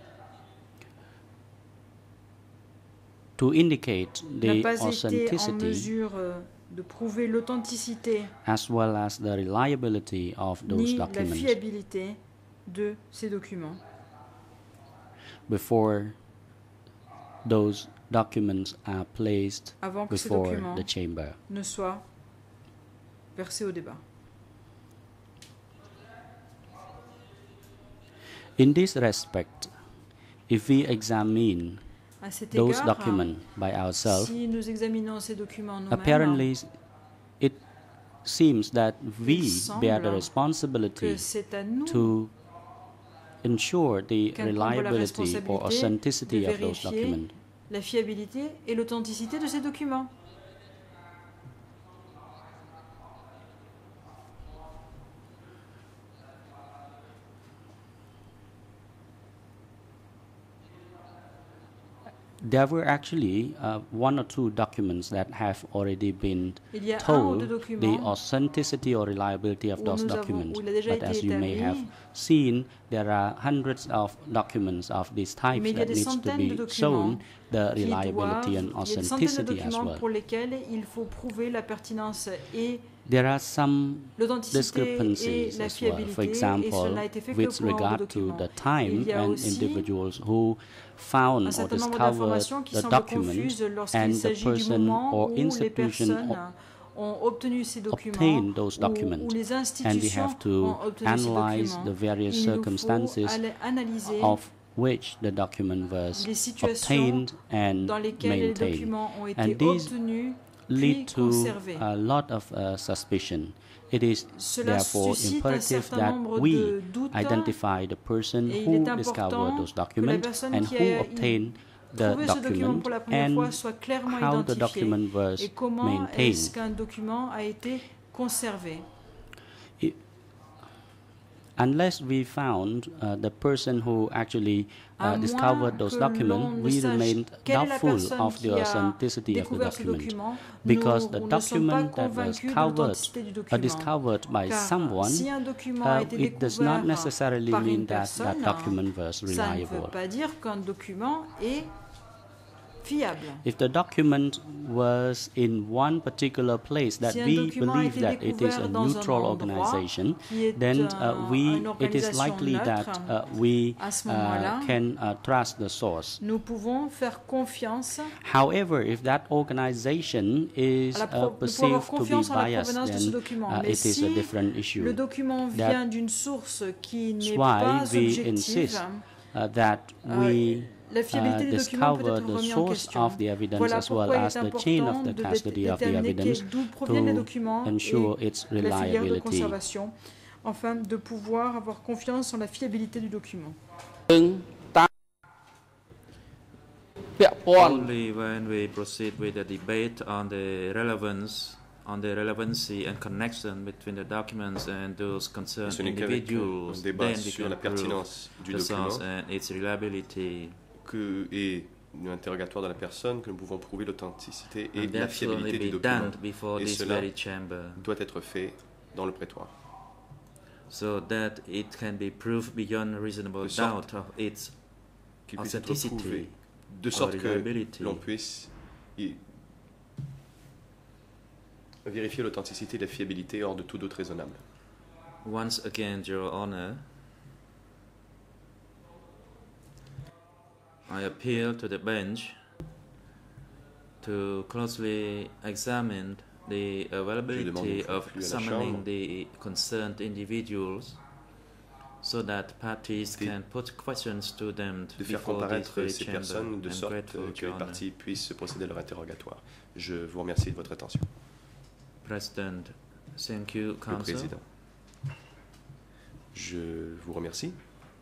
to indicate n'a the pas été en authenticity mesure de prouver l'authenticité as well as the reliability of those ni la documents fiabilité de ces documents before those documents are placed avant que ces before documents the chamber. ne soient versés au débat. In this respect, if we examine À cet those égard, documents by ourselves, si nous examinons ces documents nous-mêmes, apparently it seems that we semble bear the que responsibility c'est à nous to ensure the qu'incombe la reliability or responsabilité authenticity de of those vérifier documents. la fiabilité et l'authenticité de ces documents. There were actually one or two documents that have already been Il y a un ou deux told the documents authenticity or reliability of où those nous avons- documents. où il a déjà But été as you may have établi, seen, there are hundreds of documents of these types mais il y a that des needs to centaines de be documents shown the qui reliability doivent- and il y a des centaines de authenticity as documents well. pour lesquels il faut prouver la pertinence et There are some l'authenticité et discrepancies la as well. fiabilité, For et example, cela n'a été fait que with pour un ou deux regard to documents. the time Il y a and aussi individuals who found un or certain nombre discovered d'informations qui the semblent document confuses and lorsqu'il the s'agit du person moment or où les institution personnes ont obtenu ces documents obtained those ou documents. les And we institutions have to ont obtenu ces analyze documents. the various Il nous circumstances faut analyser of which the document was les situations obtained and dans lesquelles les maintained. documents ont été And these obtenus puis lead to conservés. a lot of suspicion. It is Cela therefore suscite un imperative certain that nombre we de doutes identify the person et il who est discovered important those que la documents personne and qui who a obtained the trouvé ce document document pour la première and fois soit clairement how the identifié document was et comment maintained. est-ce qu'un document a été conservé. Unless we found the person who actually À moins discovered those que l'on documents, ne we sache remained quelle est la doubtful personne of the qui a authenticity of the découvert ce document, document, because the nous ne sommes pas document that was convaincus de covered l'authenticité du document. discovered by Car someone, si un document a été it does not découvert necessarily par mean une that personne, that document was ça ne veut reliable. pas dire qu'un document est fiable. If the document was in one particular place that Si un we document a believe été that it is découvert a dans un neutral endroit organization, qui est then une it is organisation likely that neutre, we à ce moment-là, can trust the source. nous pouvons faire confiance However, if that organization is nous pouvons avoir perceived to be confiance en la biased, provenance de ce then document. Mais it is a si different issue. le document That- vient d'une source qui That's n'est why pas we objective, insist that we la fiabilité du document peut discover être the remise en source question. of the evidence Voilà as well pourquoi il as est the chain of important the de custody of the déterminer evidence d'où proviennent les to documents ensure et its la filière de reliability. conservation, afin de pouvoir avoir confiance en la fiabilité du document. ពាក់ព័ន្ធ Only when we proceed with the debate on the relevancy and connection between the documents and those concerned Ce n'est qu'avec individuals, un débat then we sur can la prove pertinence du the source document and its reliability. et l'interrogatoire de la personne que nous pouvons prouver l'authenticité et And la that should only fiabilité du be document. done before Et this cela very chamber, doit être fait dans le prétoire, so that it can be proved beyond reasonable De sorte doubt of its qu'il puisse être authenticity prouvé, de sorte que reliability. l'on puisse vérifier l'authenticité et la fiabilité hors de tout doute raisonnable. Once again, Your Honor, I appeal to the bench to closely examine the availability of conflit à la summoning Chambre. the concerned individuals so that parties De- can put questions to them De faire before this comparaître very ces chamber. personnes de I'm sorte grateful, que Your les Honor. parties puissent procéder à leur interrogatoire. Je vous remercie de votre attention. President, thank you, Le Counsel. Président. Je vous remercie.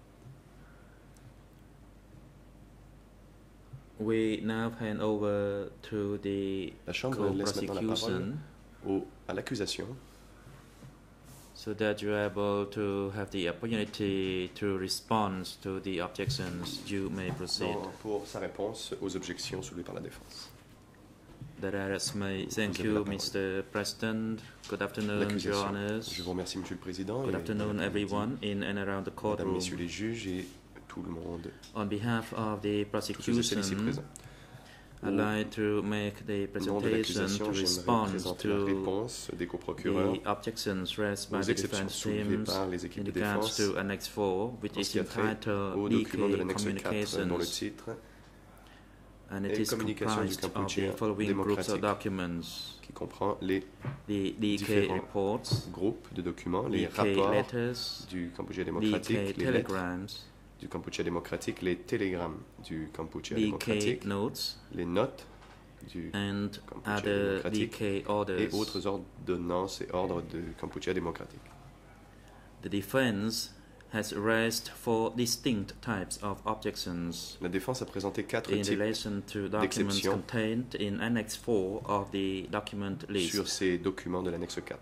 We now hand over to the La Chambre laisse maintenant la parole co-prosecution à l'accusation so that you're able to have the opportunity to respond to the objections. You may proceed. pour sa réponse aux objections soulevées par la défense. Thank Vous avez you, la parole. Mr. President. Good afternoon, Your L'accusation. Honors. Je vous remercie, Monsieur le Président. Good et afternoon, bon everyone in and around the Mesdames, courtroom. Messieurs les juges et tout le monde, On behalf of the tous ceux et celles ici prosecution, présents. I'd like to make the Au nom de presentation l'accusation, to j'aimerais respond présenter la to réponse des coprocureurs the objections raised by aux the exceptions defense soulevées teams par les in équipes de regards défense to Annex 4, which en is ce qui a trait entitled au document de DK l'annexe 4 dont le Communications, titre and it et is communication du comprised of Cambodge the following groups of démocratique. documents: qui comprend les the DK différents reports, groupes de documents, les DK rapports letters, du Cambodge DK démocratique, les lettres telegrams, du Cambodge démocratique, les télégrammes du Cambodge DK démocratique, notes, les notes du and Cambodge other démocratique DK et orders. autres ordonnances et ordres du Cambodge démocratique. The defense has raised 4 distinct types of objections La défense a présenté 4 in types relation to documents d'exceptions contained in Annex 4 of the document list. sur ces documents de l'annexe 4.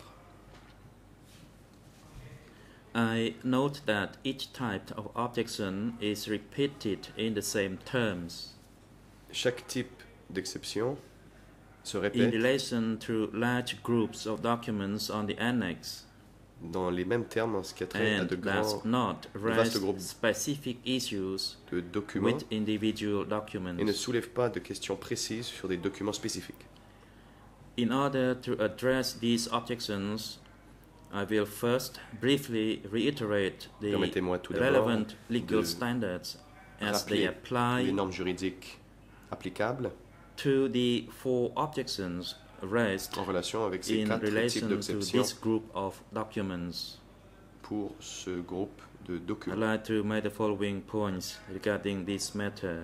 I note that each type of objection is repeated in the same terms. Chaque type d'exception se In répète relation to large groups of documents on the annex, dans les mêmes termes en ce qui a trait à and de does grands not vastes raise groupes specific issues de documents with individual et ne documents. soulève pas de questions précises sur des documents spécifiques. In order to address these objections, I will first briefly reiterate the Permettez-moi tout d'abord relevant legal de standards as they rappeler les apply normes juridiques applicables to the 4 objections raised en relation avec ces in 4 types relation to d'exceptions this group of documents. pour ce groupe de I'd documents. like to make the following points regarding this matter.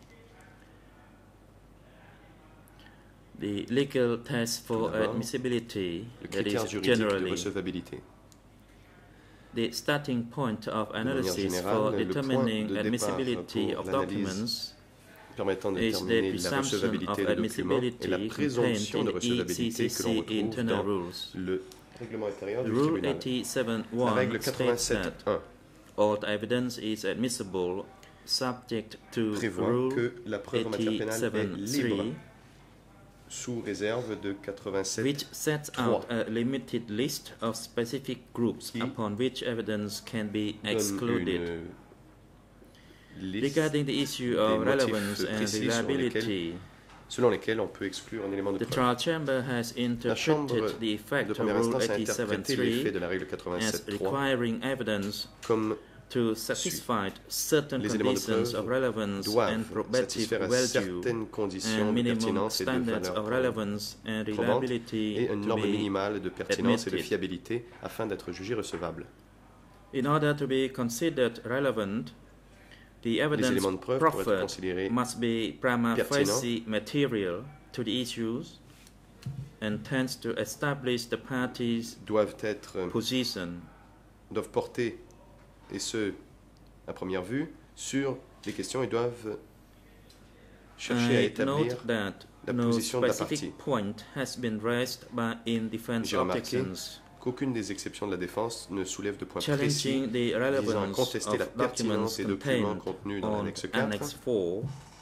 The legal test for Tout d'abord, admissibility, Le that critère is juridique de generally recevabilité. the starting point of manière analysis générale, for le determining point de admissibility départ of pour l'analyse documents permettant de is the déterminer la presumption recevabilité of des documents et la admissibility présomption de contained in recevabilité que l'on ECCC retrouve internal dans rules. le règlement intérieur du Rule tribunal. La règle 87.1 states that 87.1 all evidence is admissible subject to prévoit Rule que la preuve en matière pénale est libre 87.3, sous réserve de 87. which sets out a limited list of specific groups Qui upon which evidence can be donne excluded. une liste Regarding the issue of motifs relevance and précis sur reliability, selon lesquels on peut exclure un élément de the preuve. trial chamber has La chambre interpreted the de effect of première Rule instance a interprété l'effet 87.3 de la règle as 87.3 requiring evidence comme to satisfy certain Les éléments de conditions preuve of relevance and doivent probative satisfaire à value certaines conditions and de minimum pertinence et de standards valeur of relevance and probante reliability et une to norme be minimale de pertinence et de admitted. fiabilité afin d'être jugé recevable. In order to be considered relevant, the Les evidence éléments de preuve pour être proffered considérés must be prima pertinents facie material to the issues and tends to establish the parties' doivent être position. doivent porter, et ce à première vue, sur les questions et doivent chercher à I établir note that la no position de la partie. specific point has been raised in defense J'ai remarqué objections qu'aucune des exceptions de la défense ne soulève de points challenging précis the visant à relevance contester la of documents pertinence des documents contained contenus dans on l'annexe 4. Annex 4.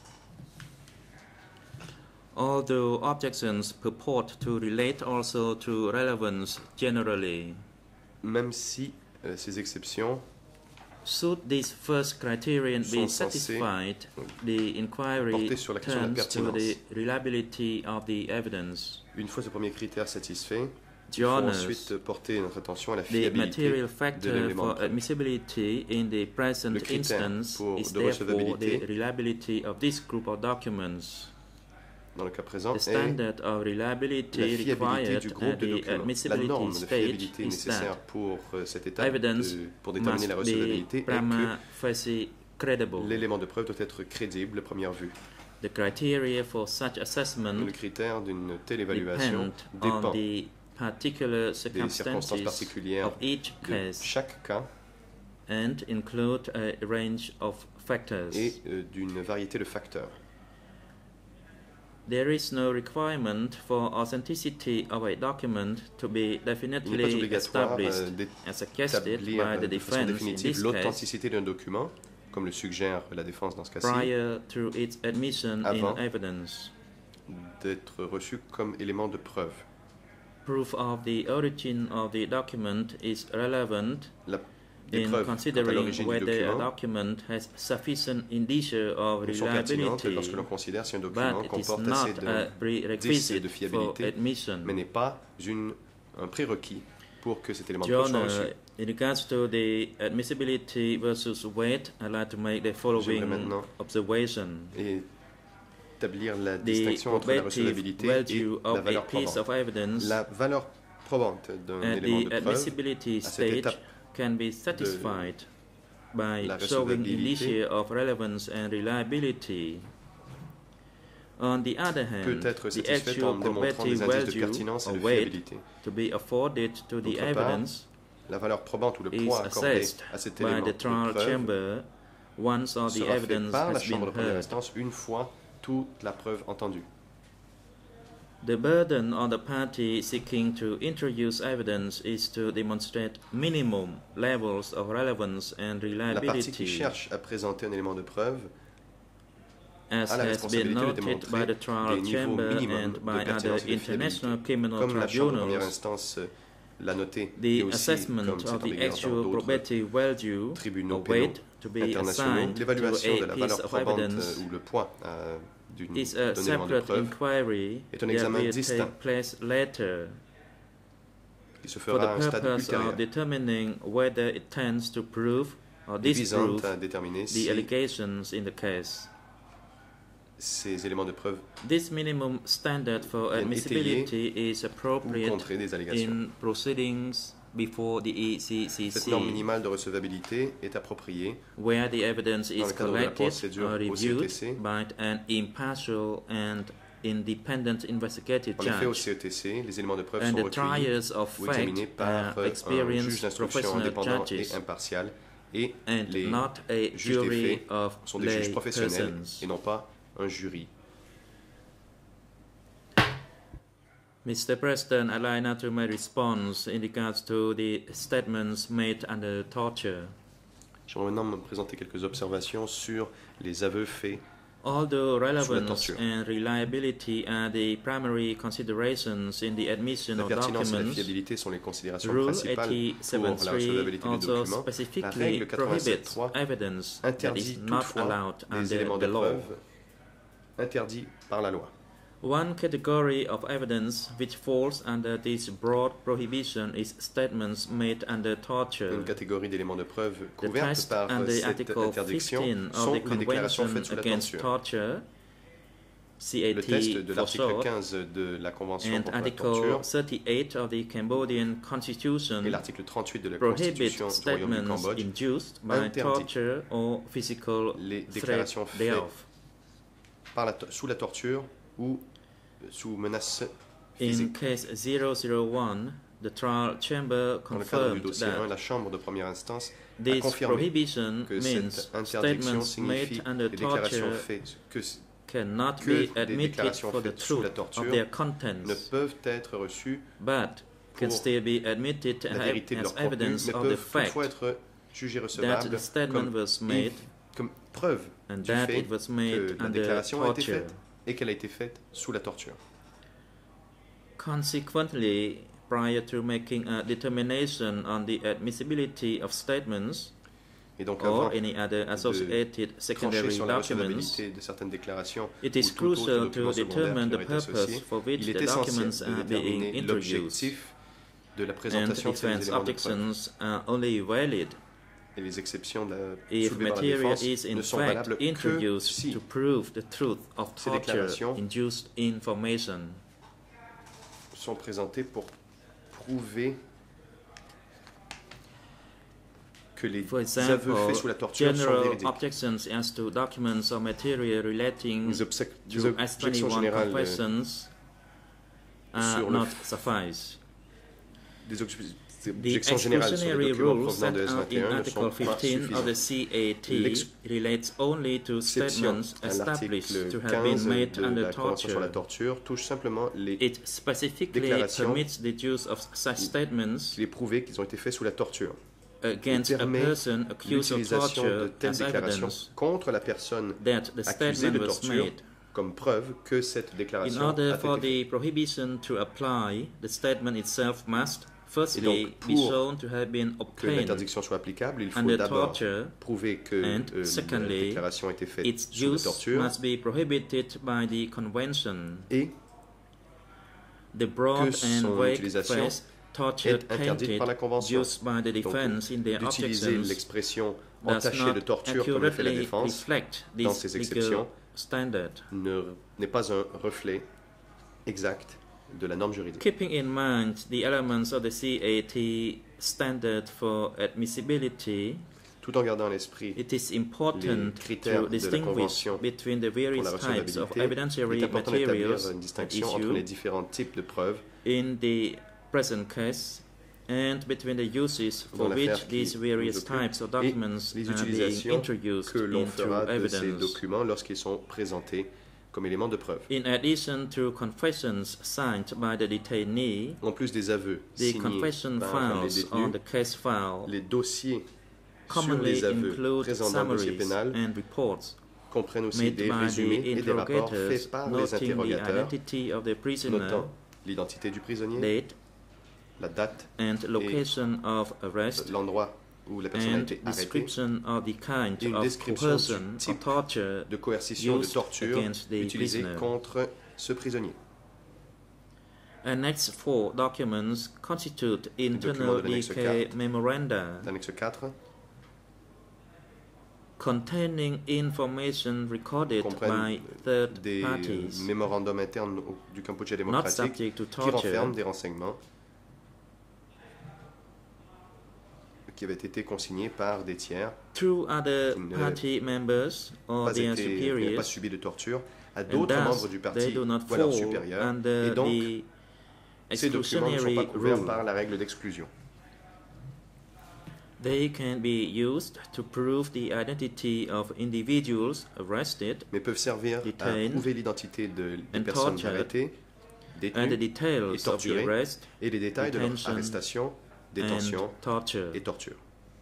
Although objections purport to relate also to relevance generally, Même si ces exceptions should this first criterion be sont censées satisfied, the inquiry porter sur la question de la turns to the pertinence. reliability of the evidence. Une fois ce premier critère satisfait, il faut Journals, ensuite porter notre attention à la the fiabilité material de factor l'élément de for preuve. admissibility in the present Le critère instance pour is de therefore the recevabilité reliability of this group of documents. Dans le cas présent, The est standard of la reliability fiabilité required du at groupe de the documents. La admissibility norme de stage fiabilité is nécessaire that pour cette étape, evidence pour déterminer la must be recevabilité, est que prima facie credible. l'élément de preuve doit être crédible à première vue. The criteria for such Le assessment critère d'une telle évaluation depend on dépend the particular des circonstances circumstances particulières of each de case chaque cas and include a range of factors. et d'une variété de facteurs. There is no requirement for authenticity of a document to be Il n'est pas definitely obligatoire established as suggested d'établir by the de façon defense in définitive this case l'authenticité d'un document, comme le suggère la défense dans ce cas-ci, prior to its admission Avant. in evidence. d'être reçu comme élément de preuve. Proof of the origin of the document is relevant Les in preuves quant à considering l'origine du whether a document document has sufficient indicia of sont pertinentes reliability, lorsque l'on considère si un document but it is comporte assez not a d'indices prerequisite de for fiabilité, admission. mais n'est pas un prérequis pour que cet élément de preuve soit John, reçu. in regards to the admissibility versus weight, I'd like to make the following J'aimerais maintenant observation. Et établir la The distinction entre la probative recevabilité et value la of a valeur piece probante. of evidence La valeur probante d'un at élément the de preuve admissibility à cette stage étape can be satisfied by la showing recevabilité indicia of relevance and reliability. On the other peut hand, être the satisfaite en actual démontrant probative des indices de value pertinence et or de weight fiabilité. to be afforded to the D'autre part, evidence la valeur probante ou le is poids accordé assessed à cet by élément the de trial preuve chamber once all the sera fait evidence par la has chambre been de première heard. instance une fois toute la preuve entendue. The burden on the party seeking to introduce evidence is to demonstrate minimum levels of relevance and La partie qui reliability, cherche à présenter un élément de preuve as a la has been responsabilité de noted démontrer by the trial des niveaux chamber minimums and de by other pertinence et de international fiabilité. criminal Comme la chambre de première tribunals. instance l'a noté, The et aussi assessment comme of c'est en the vigueur dans actual d'autres probative value tribunaux or pénaux weight to be internationaux, assigned to l'évaluation de a la piece valeur of probante evidence ou le poids d'un is a élément de separate preuve inquiry est un that examen will distinct take place later qui se for fera à the un stade purpose ultérieur of determining whether it tends to prove or et visant disprove à déterminer the si allegations in the case. ces éléments de preuve This minimum standard for viennent admissibility is ou appropriate contrer des allégations. in proceedings before the Cette norme ECCC, minimale de recevabilité est appropriée where the evidence dans is le cadre de la collected procédure or au reviewed CETC. by an impartial and independent investigative En effet, au judge, CETC, les éléments de preuve and sont the recueillis triers of ou fact examinés par are un juge experienced d'instruction professional indépendant judges et impartial, et and les not a juges des jury faits of sont des juges lay professionnels persons. et non pas un jury. Mr. President, I'd like now to my response in regards to the statements made under torture. J'aimerais maintenant me présenter quelques observations sur les aveux faits. Although relevance torture. and reliability are the primary considerations in the admission La of pertinence et la documents, fiabilité sont les considérations Rule principales pour la 8073 recevabilité des also documents. La specifically règle prohibits 87.3 evidence that is interdit not toutefois allowed des under éléments the de law. preuve interdits par la loi. One category of evidence which falls under this broad prohibition is statements made under torture. Une catégorie d'éléments de preuve The couvertes text par under cette Article interdiction 15 of sont the les déclarations Convention faites sous la against torture. Torture, Le test CAT de for l'article short, 15 de la Convention and contre la Article torture 38 of the Cambodian Constitution et l'article 38 de la prohibit Constitution du Royaume du statements Cambodge induced by interdit torture or physical les threat déclarations faites thereof. sous la torture ou sous menace In physique. case 001, the trial chamber Dans le cadre du confirmed dossier 1, that la Chambre de première instance a this confirmé prohibition que means cette interdiction statements made signifie under les déclarations torture faites cannot que be des admitted déclarations for the faites sous la truth of torture their ne contents, peuvent être reçues but can pour still be admitted la vérité de as leur contenu, evidence mais of the peuvent fact toutefois être jugées that recevables the statement was made comme preuve and du that fait it was que made la under déclaration a été torture. faite et qu'elle a été faite sous la torture. Consequently, prior to making a determination on the admissibility of statements Et donc avant or any other associated trancher secondary sur la documents, recevabilité de certaines déclarations it ou is tout autre crucial document to secondaire determine qui the leur est purpose associé, for which il est the essentiel documents de are being déterminer introduced, l'objectif de la and présentation de ces defense éléments de preuve. objections are only valid Et les exceptions if soulevées par la material défense is in ne sont fact valables que introduced si to prove the truth of ces déclarations torture-induced information. sont présentées pour prouver que les For aveux example, faits sous la torture sont general véridiques. objections as to documents or material relating Les to objections S21 générales, confessions are sur le not suffice. des The objections générales sur les exclusionary documents rule provenant set de out in S21 ne Article sont pas 15 of the suffisantes. CAT relates only to L'exception statements à established l'article to have been 15 made de under la Convention sur la torture. torture touche simplement les It specifically déclarations permits the use of such statements qu'il est prouvé qu'ils ont été faits sous la torture. against a permet person accused of L'utilisation de torture telles as déclarations evidence contre la personne that the accusée statement de was torture made. comme preuve que cette In déclaration order a for été the prohibition to apply, the statement itself must firstly donc, be pour shown to have been que obtained l'interdiction soit applicable, il faut under d'abord torture, prouver que and la secondly, déclaration a été faite its sous la use torture must be prohibited by the convention. et The broad que and son vague utilisation phrase torture est interdite par la tainted Convention. used by the defense in their D'utiliser objections l'expression does entachée de not torture comme le fait la accurately défense reflect dans this ces legal exceptions standard. n'est pas un reflet exact de la norme juridique. Keeping in mind the elements of the CAT standard for admissibility, Tout en gardant à l'esprit it is important les critères to de la distinguish Convention between the pour various la types of recevabilité, il evidentiary est important d'établir materials une at distinction entre les issue. différents types de preuves. In the present case, and between the uses for Dans which l'affaire qui these various nous occupe, types of et documents les are being utilisations introduced que l'on into fera de ces evidence. documents lorsqu'ils sont présentés comme éléments de preuve. In addition to confessions signed by the detainee, En plus des aveux the signés confession par les files on détenus, the case file les dossiers sur commonly les aveux include présents dans le dossier summaries pénal and reports comprennent aussi made des by résumés the et des rapports interrogators faits par les noting the interrogateurs, identity of the prisoner, notant l'identité du prisonnier, date, la date, and location of arrest, l'endroit où la personne a and été arrêtée, description of the kind une of description coercion du or type torture de coercition, de used torture against the utilisée prisoner. contre ce prisonnier. Annex 4 documents constitute internal documents de l'annexe DK 4. memoranda L'annexe 4 containing information recorded by comprennent third des parties mémorandums internes du Cambodge not démocratique subject to qui torture renferment des renseignements qui avaient été consignés par des tiers through other qui ne- party members or qui their n'ont pas superiors, subi de torture à and d'autres thus membres du they parti do not ou à leurs fall supérieurs. under Et donc, the ces documents ne sont pas exclusionary couverts rule. par la règle d'exclusion. They can be used to prove the identity of individuals arrested Mais peuvent servir à Detained prouver l'identité des and personnes tortured arrêtées, and the détenues details et of the torturées arrest et les détails de leur detention arrestation, détention and torture. et torture.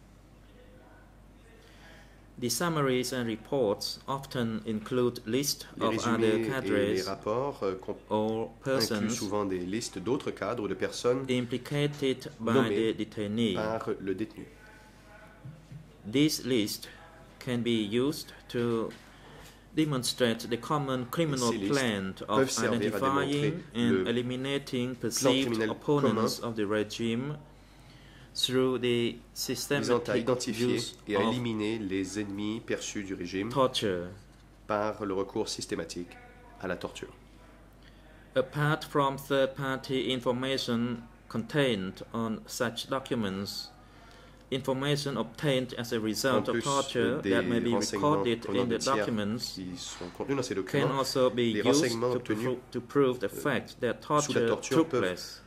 The summaries and reports often include lists Les of résumés other et les cadres rapports or incluent persons souvent des listes d'autres cadres ou de personnes implicated by nommés the detainee. par le détenu. This list can be used to demonstrate the common criminal Ces listes plan peuvent of servir à identifying démontrer and le eliminating perceived criminel opponents of the regime through the Visant à systematic identifier use et à of éliminer les ennemis perçus du régime torture. par le recours systématique à la torture. Apart from third-party information contained on such documents, information obtained as a En result of plus torture des that may be renseignements recorded provenant in de the tiers documents qui sont contenus dans ces can documents also be les used renseignements to, obtenus to prove the fact that sous la torture torture took peuvent- place,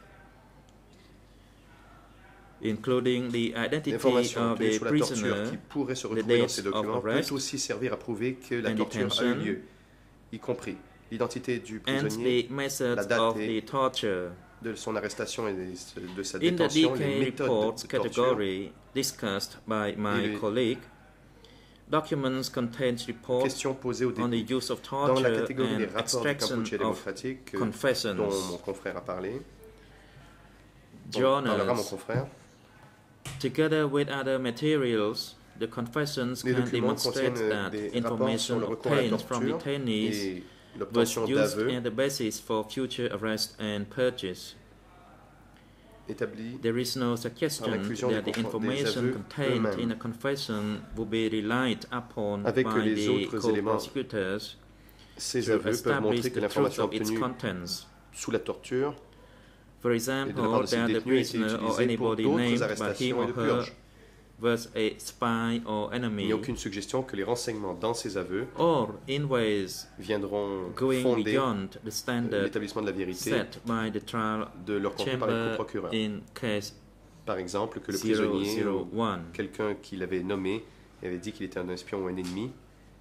including the identity L'information of obtenue the sous la torture prisoner, qui pourrait se the retrouver dans dates ces of documents arrest peut aussi servir à prouver que la and torture a eu detention, lieu, y compris l'identité du and prisonnier, the methods la date of et the torture. de son arrestation et de sa In the détention, les DK méthodes reports de torture. category discussed by my les colleague, documents contains reports Questions posées au on the début. use of Dans la torture catégorie des and rapports du extraction Cambodge of démocratique confessions. dont mon confrère a parlé, dont parlera mon journals. confrère, Together with other materials, the confessions les can documents demonstrate contiennent that des rapports sur information le recours à la obtained from torture detainees et was l'obtention used d'aveux as the basis for future arrest and purchase. établis There is no suggestion l'inclusion that des the information aveux contained in eux-mêmes. a confession will be relied upon Avec by les the autres éléments co-prosecutors Ces to aveux peuvent establish montrer que the truth l'information of its obtenue contents. sous la torture For et de la part example, de ces that the détenus a été prisoner or utilisée pour anybody d'autres named by him arrestations et or de her purges. was a spy or Il n'y enemy, a aucune suggestion que les renseignements dans ces aveux or in ways viendront going fonder beyond the standard l'établissement de la vérité set by the trial de leur contenu par les chamber coprocureurs. in case Par exemple, que le prisonnier ou 001. quelqu'un qui l'avait nommé et avait dit qu'il était un espion ou un ennemi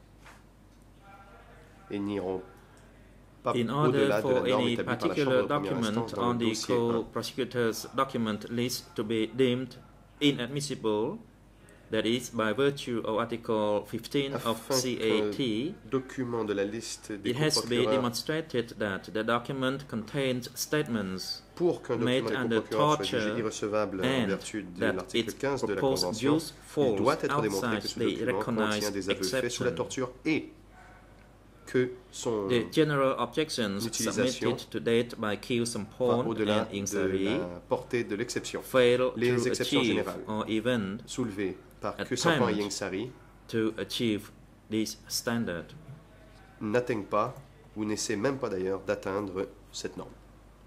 et n'iront pas In order au-delà de for la norme any établie par la Chambre particular de première document instance dans on le the dossier 1. co-prosecutor's document list to be deemed inadmissible, that is, by virtue of Article 15 of Afin CAT, qu'un document de la liste des it has to be coprocureurs, demonstrated that the document contains statements pour qu'un made document des under coprocureurs soit jugé torture irrecevable en and vertu de that l'article its 15 de la proposed Convention, use il falls doit être démontré que outside ce the document contient recognized des aveux faits sous la exception. torture et que son The general objections l'utilisation submitted to date by Khieu va Sampon au-delà and Ieng de Sary la portée de l'exception. fail Les to exceptions achieve générales or even Soulevé par Attempt. Khieu Sampon et Ieng Sary to achieve this standard. n'atteignent pas ou n'essaient même pas d'ailleurs d'atteindre cette norme.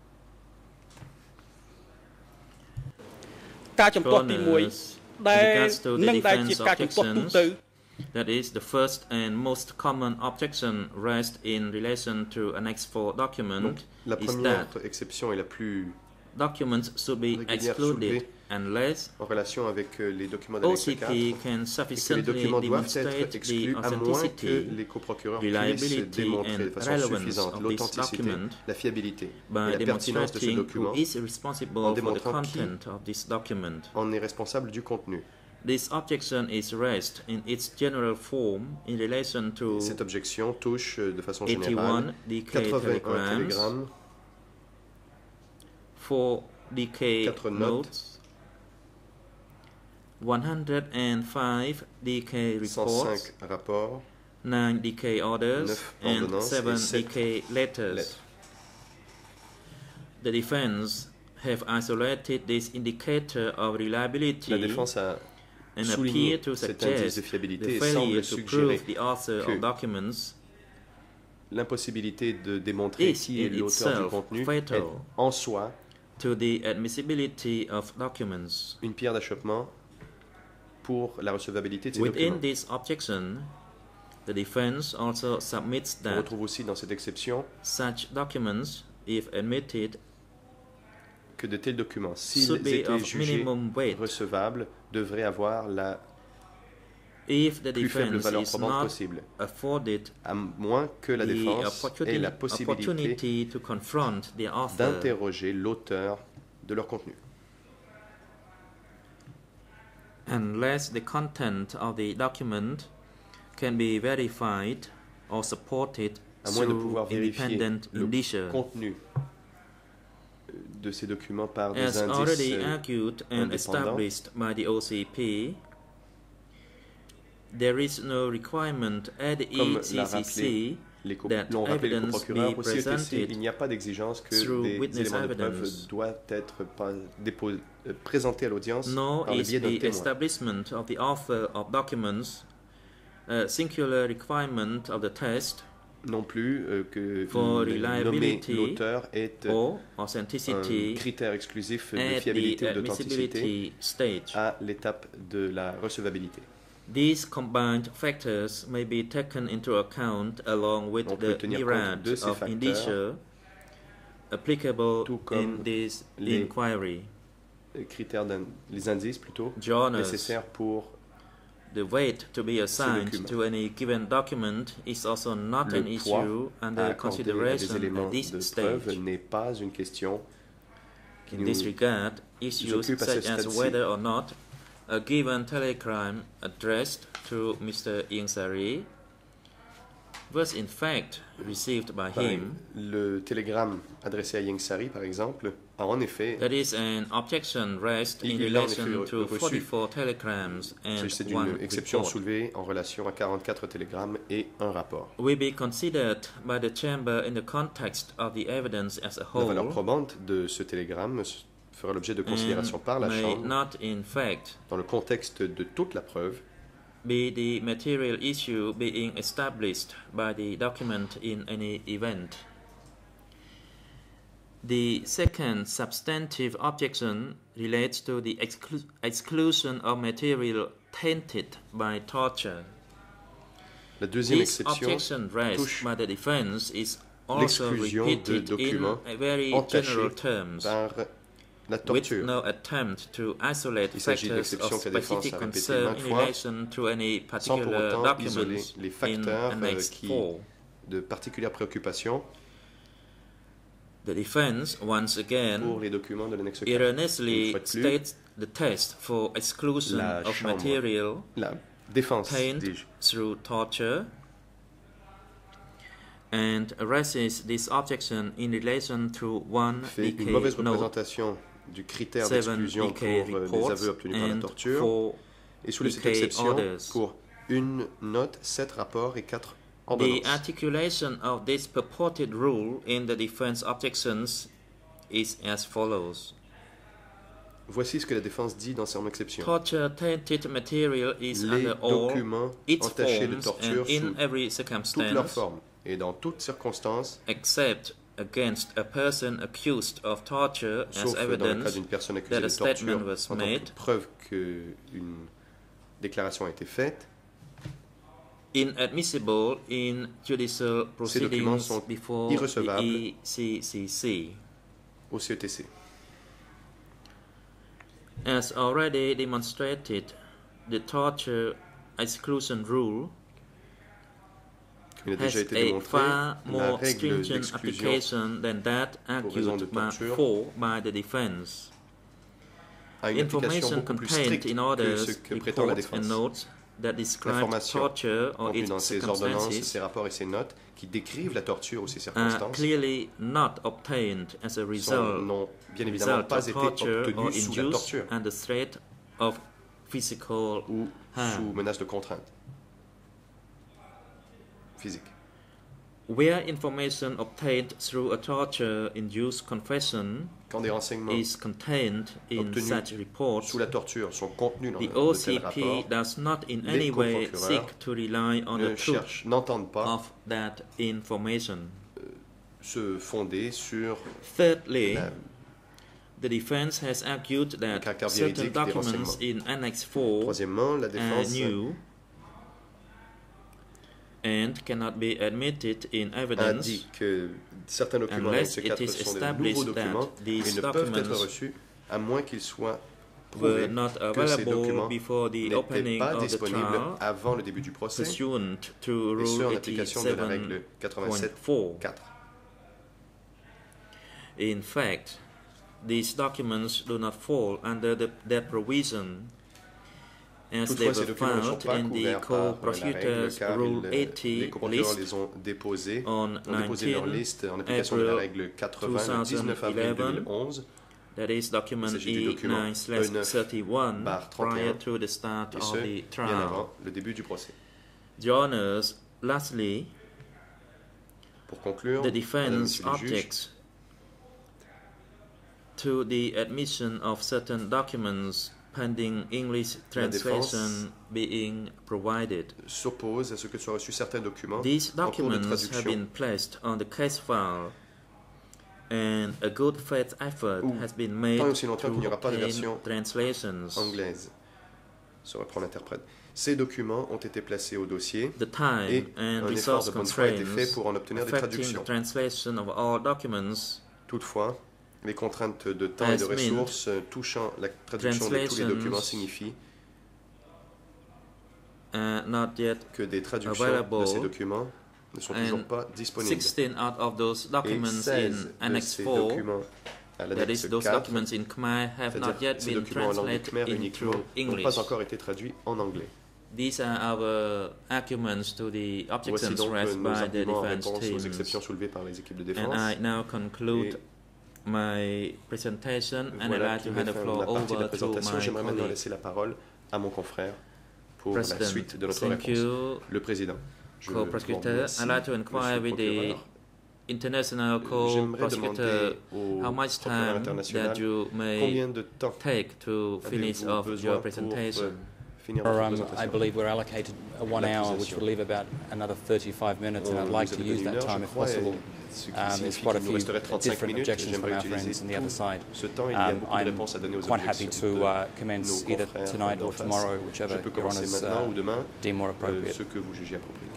ការចំទាស់ទី Cronus, 1 ដែល with regards to the នឹងដែលជា defense ការចំទាស់ទូ objections, ទៅ that is the first and most common objection raised in relation to Annex 4 document Donc, la is première that exception et la plus documents should be régulière excluded soulevée unless en relation avec les documents d'annexe 4 OCP can et que les sufficiently documents doivent demonstrate être the exclus à moins que authenticity les coprocureurs puissent reliability démontrer de and façon relevance suffisante of this l'authenticité, document la fiabilité et by la pertinence de ce demonstrating who document is responsible en for the démontrant qui content of this document. en est responsable du contenu. This objection is raised in its general form in relation to Et cette objection touche de façon 81 générale DK 81 telegrams, télégrammes, 4 DK 4 notes, notes, 105 DK reports, 105 rapports, 9 DK orders, 9 and ordonnances 7 et 7 DK letters. lettres. The defense have isolated this indicator of reliability La défense a and souligné appear to cet indice de suggest fiabilité the et failure semble to suggérer prove the author que of documents l'impossibilité de démontrer is qui est in l'auteur du itself contenu est fatal en soi to the admissibility of documents. une pierre d'achoppement pour la recevabilité de ces Within documents. this objection, the defense also submits On that retrouve aussi dans cette exception such documents, if admitted, que de tels documents, s'ils should be étaient of jugés minimum weight recevables, devraient avoir la if the plus faible defense valeur is probante not possible, afforded à moins que la the défense ait la possibilité opportunity to confront the author d'interroger l'auteur de leur contenu. unless the content of the document can be verified or supported À moins de through pouvoir vérifier independent le indicia. contenu de ces documents par des As indices already argued and indépendants. established by the OCP, there is no requirement at the Comme l'a ECCC l'ont rappelé les evidence coprocureurs, be au CETC, presented il n'y a pas d'exigence que through des witness éléments de preuve evidence. doivent être présentés à l'audience nor par le is biais d'un the témoin. establishment of the author of documents a singular requirement of the test Non plus que for nommer reliability l'auteur est or un authenticity critère exclusif de at the fiabilité ou d'authenticité admissibility stage. à l'étape de la recevabilité. These combined factors may be taken into account along with On peut the tenir compte myriad de ces of facteurs, indicia applicable tout comme in this les inquiry. Les indices plutôt Journals. nécessaires pour The weight to be assigned document. to any given document is also not le an poids issue à under accorder à des consideration éléments at this de stage. preuve n'est pas une question qui In this nous regard, issues occupe à ce such as stade-ci. whether or not a given telegram addressed to Mr. Ingsari was in fact received by him, Le télégramme adressé à Yengsari, par exemple, a en effet, that is an objection raised in Il a en effet relation to reçu. 44 telegrams and c'est one une exception report, soulevée en relation à 44 télégrammes et un rapport. will be considered by the chamber in the context of the evidence as a La valeur whole probante de ce télégramme fera l'objet de considération par la may Chambre not in fact dans le contexte de toute la preuve, be the material issue being established by the document in any event. The second substantive objection relates to the exclusion of material tainted by torture. la deuxième This exception objection raised touche by the defense is also l'exclusion de repeated in documents very entachés general terms, par la with torture. no attempt to isolate Il s'agit factors d'exceptions of que la défense specific a répétées concern maintes in fois, relation to any sans pour particular autant isoler documents les in facteurs Annex qui, 4. de particulière préoccupation The defense, once again, pour les documents de l'annexe 4. erroneously Une fois de plus, states the test for exclusion la of Chambre material La défense, tainted dis-je, through torture and raises this objection in relation to one fait une DK mauvaise note, représentation du critère 7 d'exclusion DK pour des reports, aveux obtenus par la and torture 4 et sous cette DK exception orders. pour une note, 7 rapports et 4 The ordonnances. articulation of this purported rule in the defense objections is as follows. Voici ce que la défense dit dans son exception. Torture tainted material is Les under all documents its entachés de forms torture and in sous every toutes leurs circumstance formes et dans toutes circonstances, except against a person accused of torture as sauf dans le cas evidence d'une personne accusée that de a statement torture was en tant made que preuve qu'une déclaration a été faite. inadmissible in judicial Ces documents proceedings sont before the irrecevables ECCC. au CETC. As already demonstrated, the torture exclusion rule Il a déjà has été a démontré, far la more règle stringent d'exclusion application than that raison de argued torture for by the defense. a une application Information beaucoup plus contained stricte in que orders, ce que prétend la reports and défense. notes that describe L'information torture or contenue its dans ces ordonnances, circumstances ces rapports et ces notes qui décrivent la torture ou ses are circonstances clearly not obtained as a n'ont bien évidemment result pas of été torture or obtenues sous la induced torture and the threat of physical ou sous harm. menace de contrainte physique. Where information obtained through a torture-induced confession Quand des renseignements is contained in obtenus such reports, sous la torture sont contenus dans the de tels OCP rapports, does not in les any way coprocureurs seek to rely on the truth n'entendent pas of that information. se fonder sur Thirdly, la- the defense has argued that caractère certain véridique des documents in Annex 4 Troisièmement, la are défense new and cannot be admitted in a evidence dit que certains documents dans unless ce it cadre is sont de established nouveaux documents that et these ne peuvent être documents reçus à moins qu'ils soient were prouvé not que ces available documents before the n'étaient opening pas of the disponibles trial avant le début du procès pursuant to et ce en Rule application de la règle 87.4. 87.4. In fact, these documents do not fall under that provision as they Toutefois, ces were documents ne sont filed pas in the couverts par la règle co-prosecutors car Rule les 80 coprocureurs list les ont déposés, on ont déposé leur 19 liste en application de la April règle 80 le 19 avril 2011. that is document Il s'agit du document E9/31 par prior 31, to the start et of ce, the bien trial. avant le début du procès. The honors, lastly, Pour conclure, the Madame, defense Monsieur le juge, objects to the admission of certain documents pending English La défense translation being provided. s'oppose à ce que soient reçus certains documents These en cours de documents have traduction been placed on the case file, and a good faith effort Ou has been made tant et aussi longtemps qu'il n'y to aura pas de obtain version translations. anglaise. Se reprend l'interprète. Ces documents ont été placés au dossier The time et and un effort resource de bonne foi a été fait constraints pour en obtenir des affecting traductions. the translation of all documents Toutefois, les contraintes de temps et de Has meant ressources touchant la traduction de tous les translations documents signifient are not yet que des traductions available, de ces documents ne sont toujours and pas disponibles. 16 out of those Et documents 16 in de Annex ces 4, documents à that l'annexe is, those 4, documents in Khmer, have not c'est-à-dire yet ces been documents en langue translated khmer into uniquement, n'ont English. pas encore été traduits en anglais. These are our arguments to the Voici objections donc raised nos by the arguments en defense réponse aux teams. exceptions soulevées par les équipes de And défense. I now conclude Et my presentation, and I'd voilà like qui to met hand the fin à floor la partie de la over to présentation. my J'aimerais maintenant colleague. laisser la parole à mon confrère pour la President, suite de notre thank réponse. you, Le président. Je vous co-prosecutor. remercie, I'd like to monsieur inquire le with the procureur. international J'aimerais co-prosecutor demander au how much procureur time international that you may combien de temps take to finish avez-vous off besoin your pour presentation. finir votre I présentation. believe we're allocated 1 hour, which would leave about another 35 minutes, and I'd Vous like to avez use donné that une heure, time je if crois, et possible. ce qui There's signifie quite a qu'il nous few resterait 35 different minutes. objections from J'aimerais our utiliser friends on the other tout side. ce temps. Il y a beaucoup de I'm réponses à donner aux quite happy objections to de commence nos either confrères tonight d'en or face. tomorrow, Je whichever peux your commencer honours maintenant ou demain, deem more appropriate. ce que vous jugez approprié.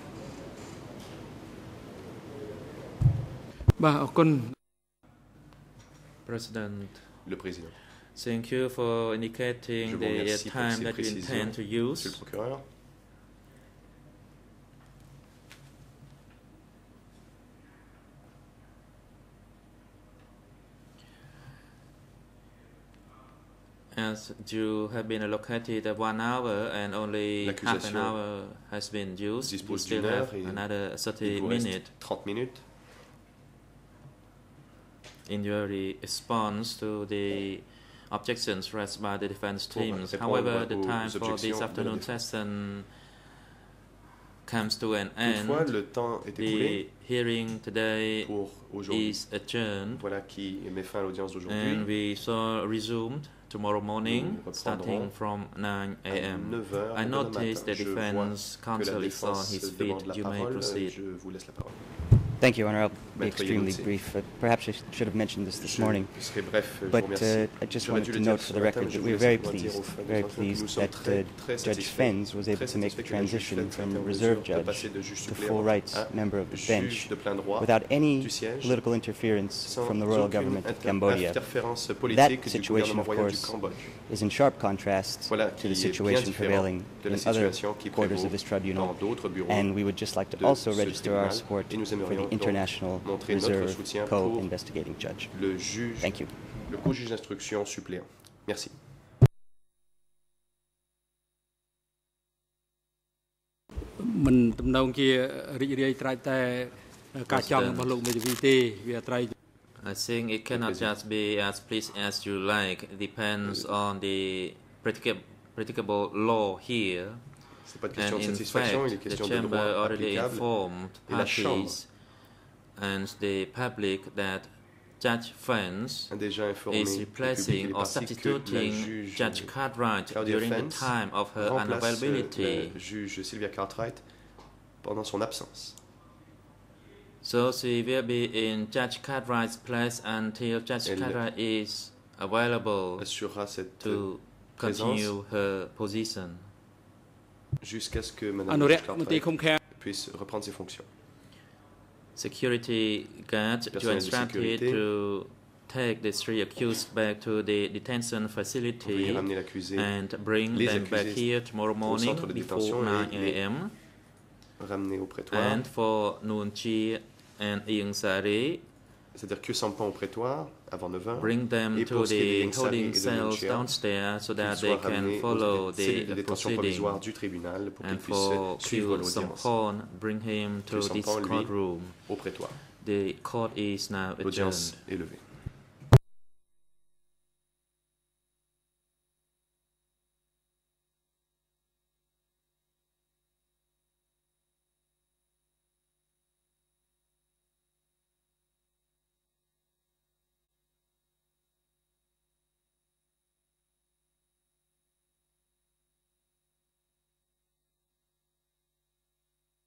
បាទអរគុណ President, Le président. thank you for Je indicating vous the remercie pour time ces that you précisions, intend to Monsieur le use. procureur. As you have been allocated 1 hour and only half an L'accusation hour has been used, you dispose still d'une heure have et another Il 30 vous reste minutes 30 minutes in your response to the objections raised by the defense pour teams. répondre However, the aux time for objections this de la afternoon défense. session comes to an Toutefois, end. le temps est The écoulé hearing today pour aujourd'hui. is adjourned, Voilà qui met fin à l'audience and d'aujourd'hui. we shall resume tomorrow morning, Nous starting reprendrons from 9 À a.m. 9h I demain notice matin. the Je vois defense que la counsel is on défense his demande feet. la You may parole. proceed. Je vous laisse la parole. Thank you, Honor. I'll be Maître extremely Yanoutsi. brief. Perhaps I should have mentioned this Je morning. serai bref, je vous But remercie. I just J'aurais wanted dû to le dire note ce for the matin, record mais je that we voulais are simplement dire aux frères et very aux sœurs que nous pleased sommes that très Judge satisfaits, Fenns was able très to make the satisfaits que la juge transition Fenns ait from été en reserve mesure de judge passer de juge to suppléant full rights à member of the juge bench de plein droit without any du siège, political interference sans from the royal aucune government of Cambodia. interférence That politique du situation, gouvernement of royal du course, Cambodge. is in sharp contrast Voilà to qui the est bien situation différent prevailing de la in other situation qui quarters prévaut of this tribunal. dans d'autres bureaux And we would just like to de also ce register our tribunal. support Et nous for aimerions the donc International montrer notre Reserve soutien pour Co-Investigating Judge. le juge, Thank you. le co-juge d'instruction suppléant. Merci. មិនទំនងជារីករាយត្រាច់តែការចង់របស់លោកមេធាវីទេវាអាស្រ័យ I think it cannot just be as pleased as you like. It depends on the practicable law here. C'est pas de And question de in satisfaction, il est fact, the question de chamber droit already applicable. informed Et la Chambre parties and the public that Judge Fenns a déjà informé is le public et replacing les or parties que la substituting juge Judge Cartwright Claudia during the Fenns time of her remplace unavailability. la juge Sylvia Cartwright pendant son absence. So she will be in Judge Cartwright's place until Judge Elle Cartwright is available assurera cette to présence continue her position. jusqu'à ce que អ Mme នុរិយមន្ត្រី Cartwright ឃុំឃាំង puisse reprendre ses fonctions. Security guards to Personnel de instructed sécurité. to take the three accused back to the detention Veuillez facility ramener l'accusé, and bring les them back accusés here tomorrow morning centre de before détention 9 et les a.m. ramener au prétoire, And for Noon Chi and Ieng Sari, c'est-à-dire que Sampan au prétoire avant 9h, bring them et to pour ce qui est the de Ieng Sari holding et de cells Nunchia, downstairs so that qu'ils they soient can ramenés follow aux cellules de the détention proceeding. provisoire du tribunal pour And qu'ils for puissent suivre Kyu l'audience Sampon, bring him to Kyu this Sampon, lui, courtroom. au prétoire. The court is now adjourned. L'audience est levée.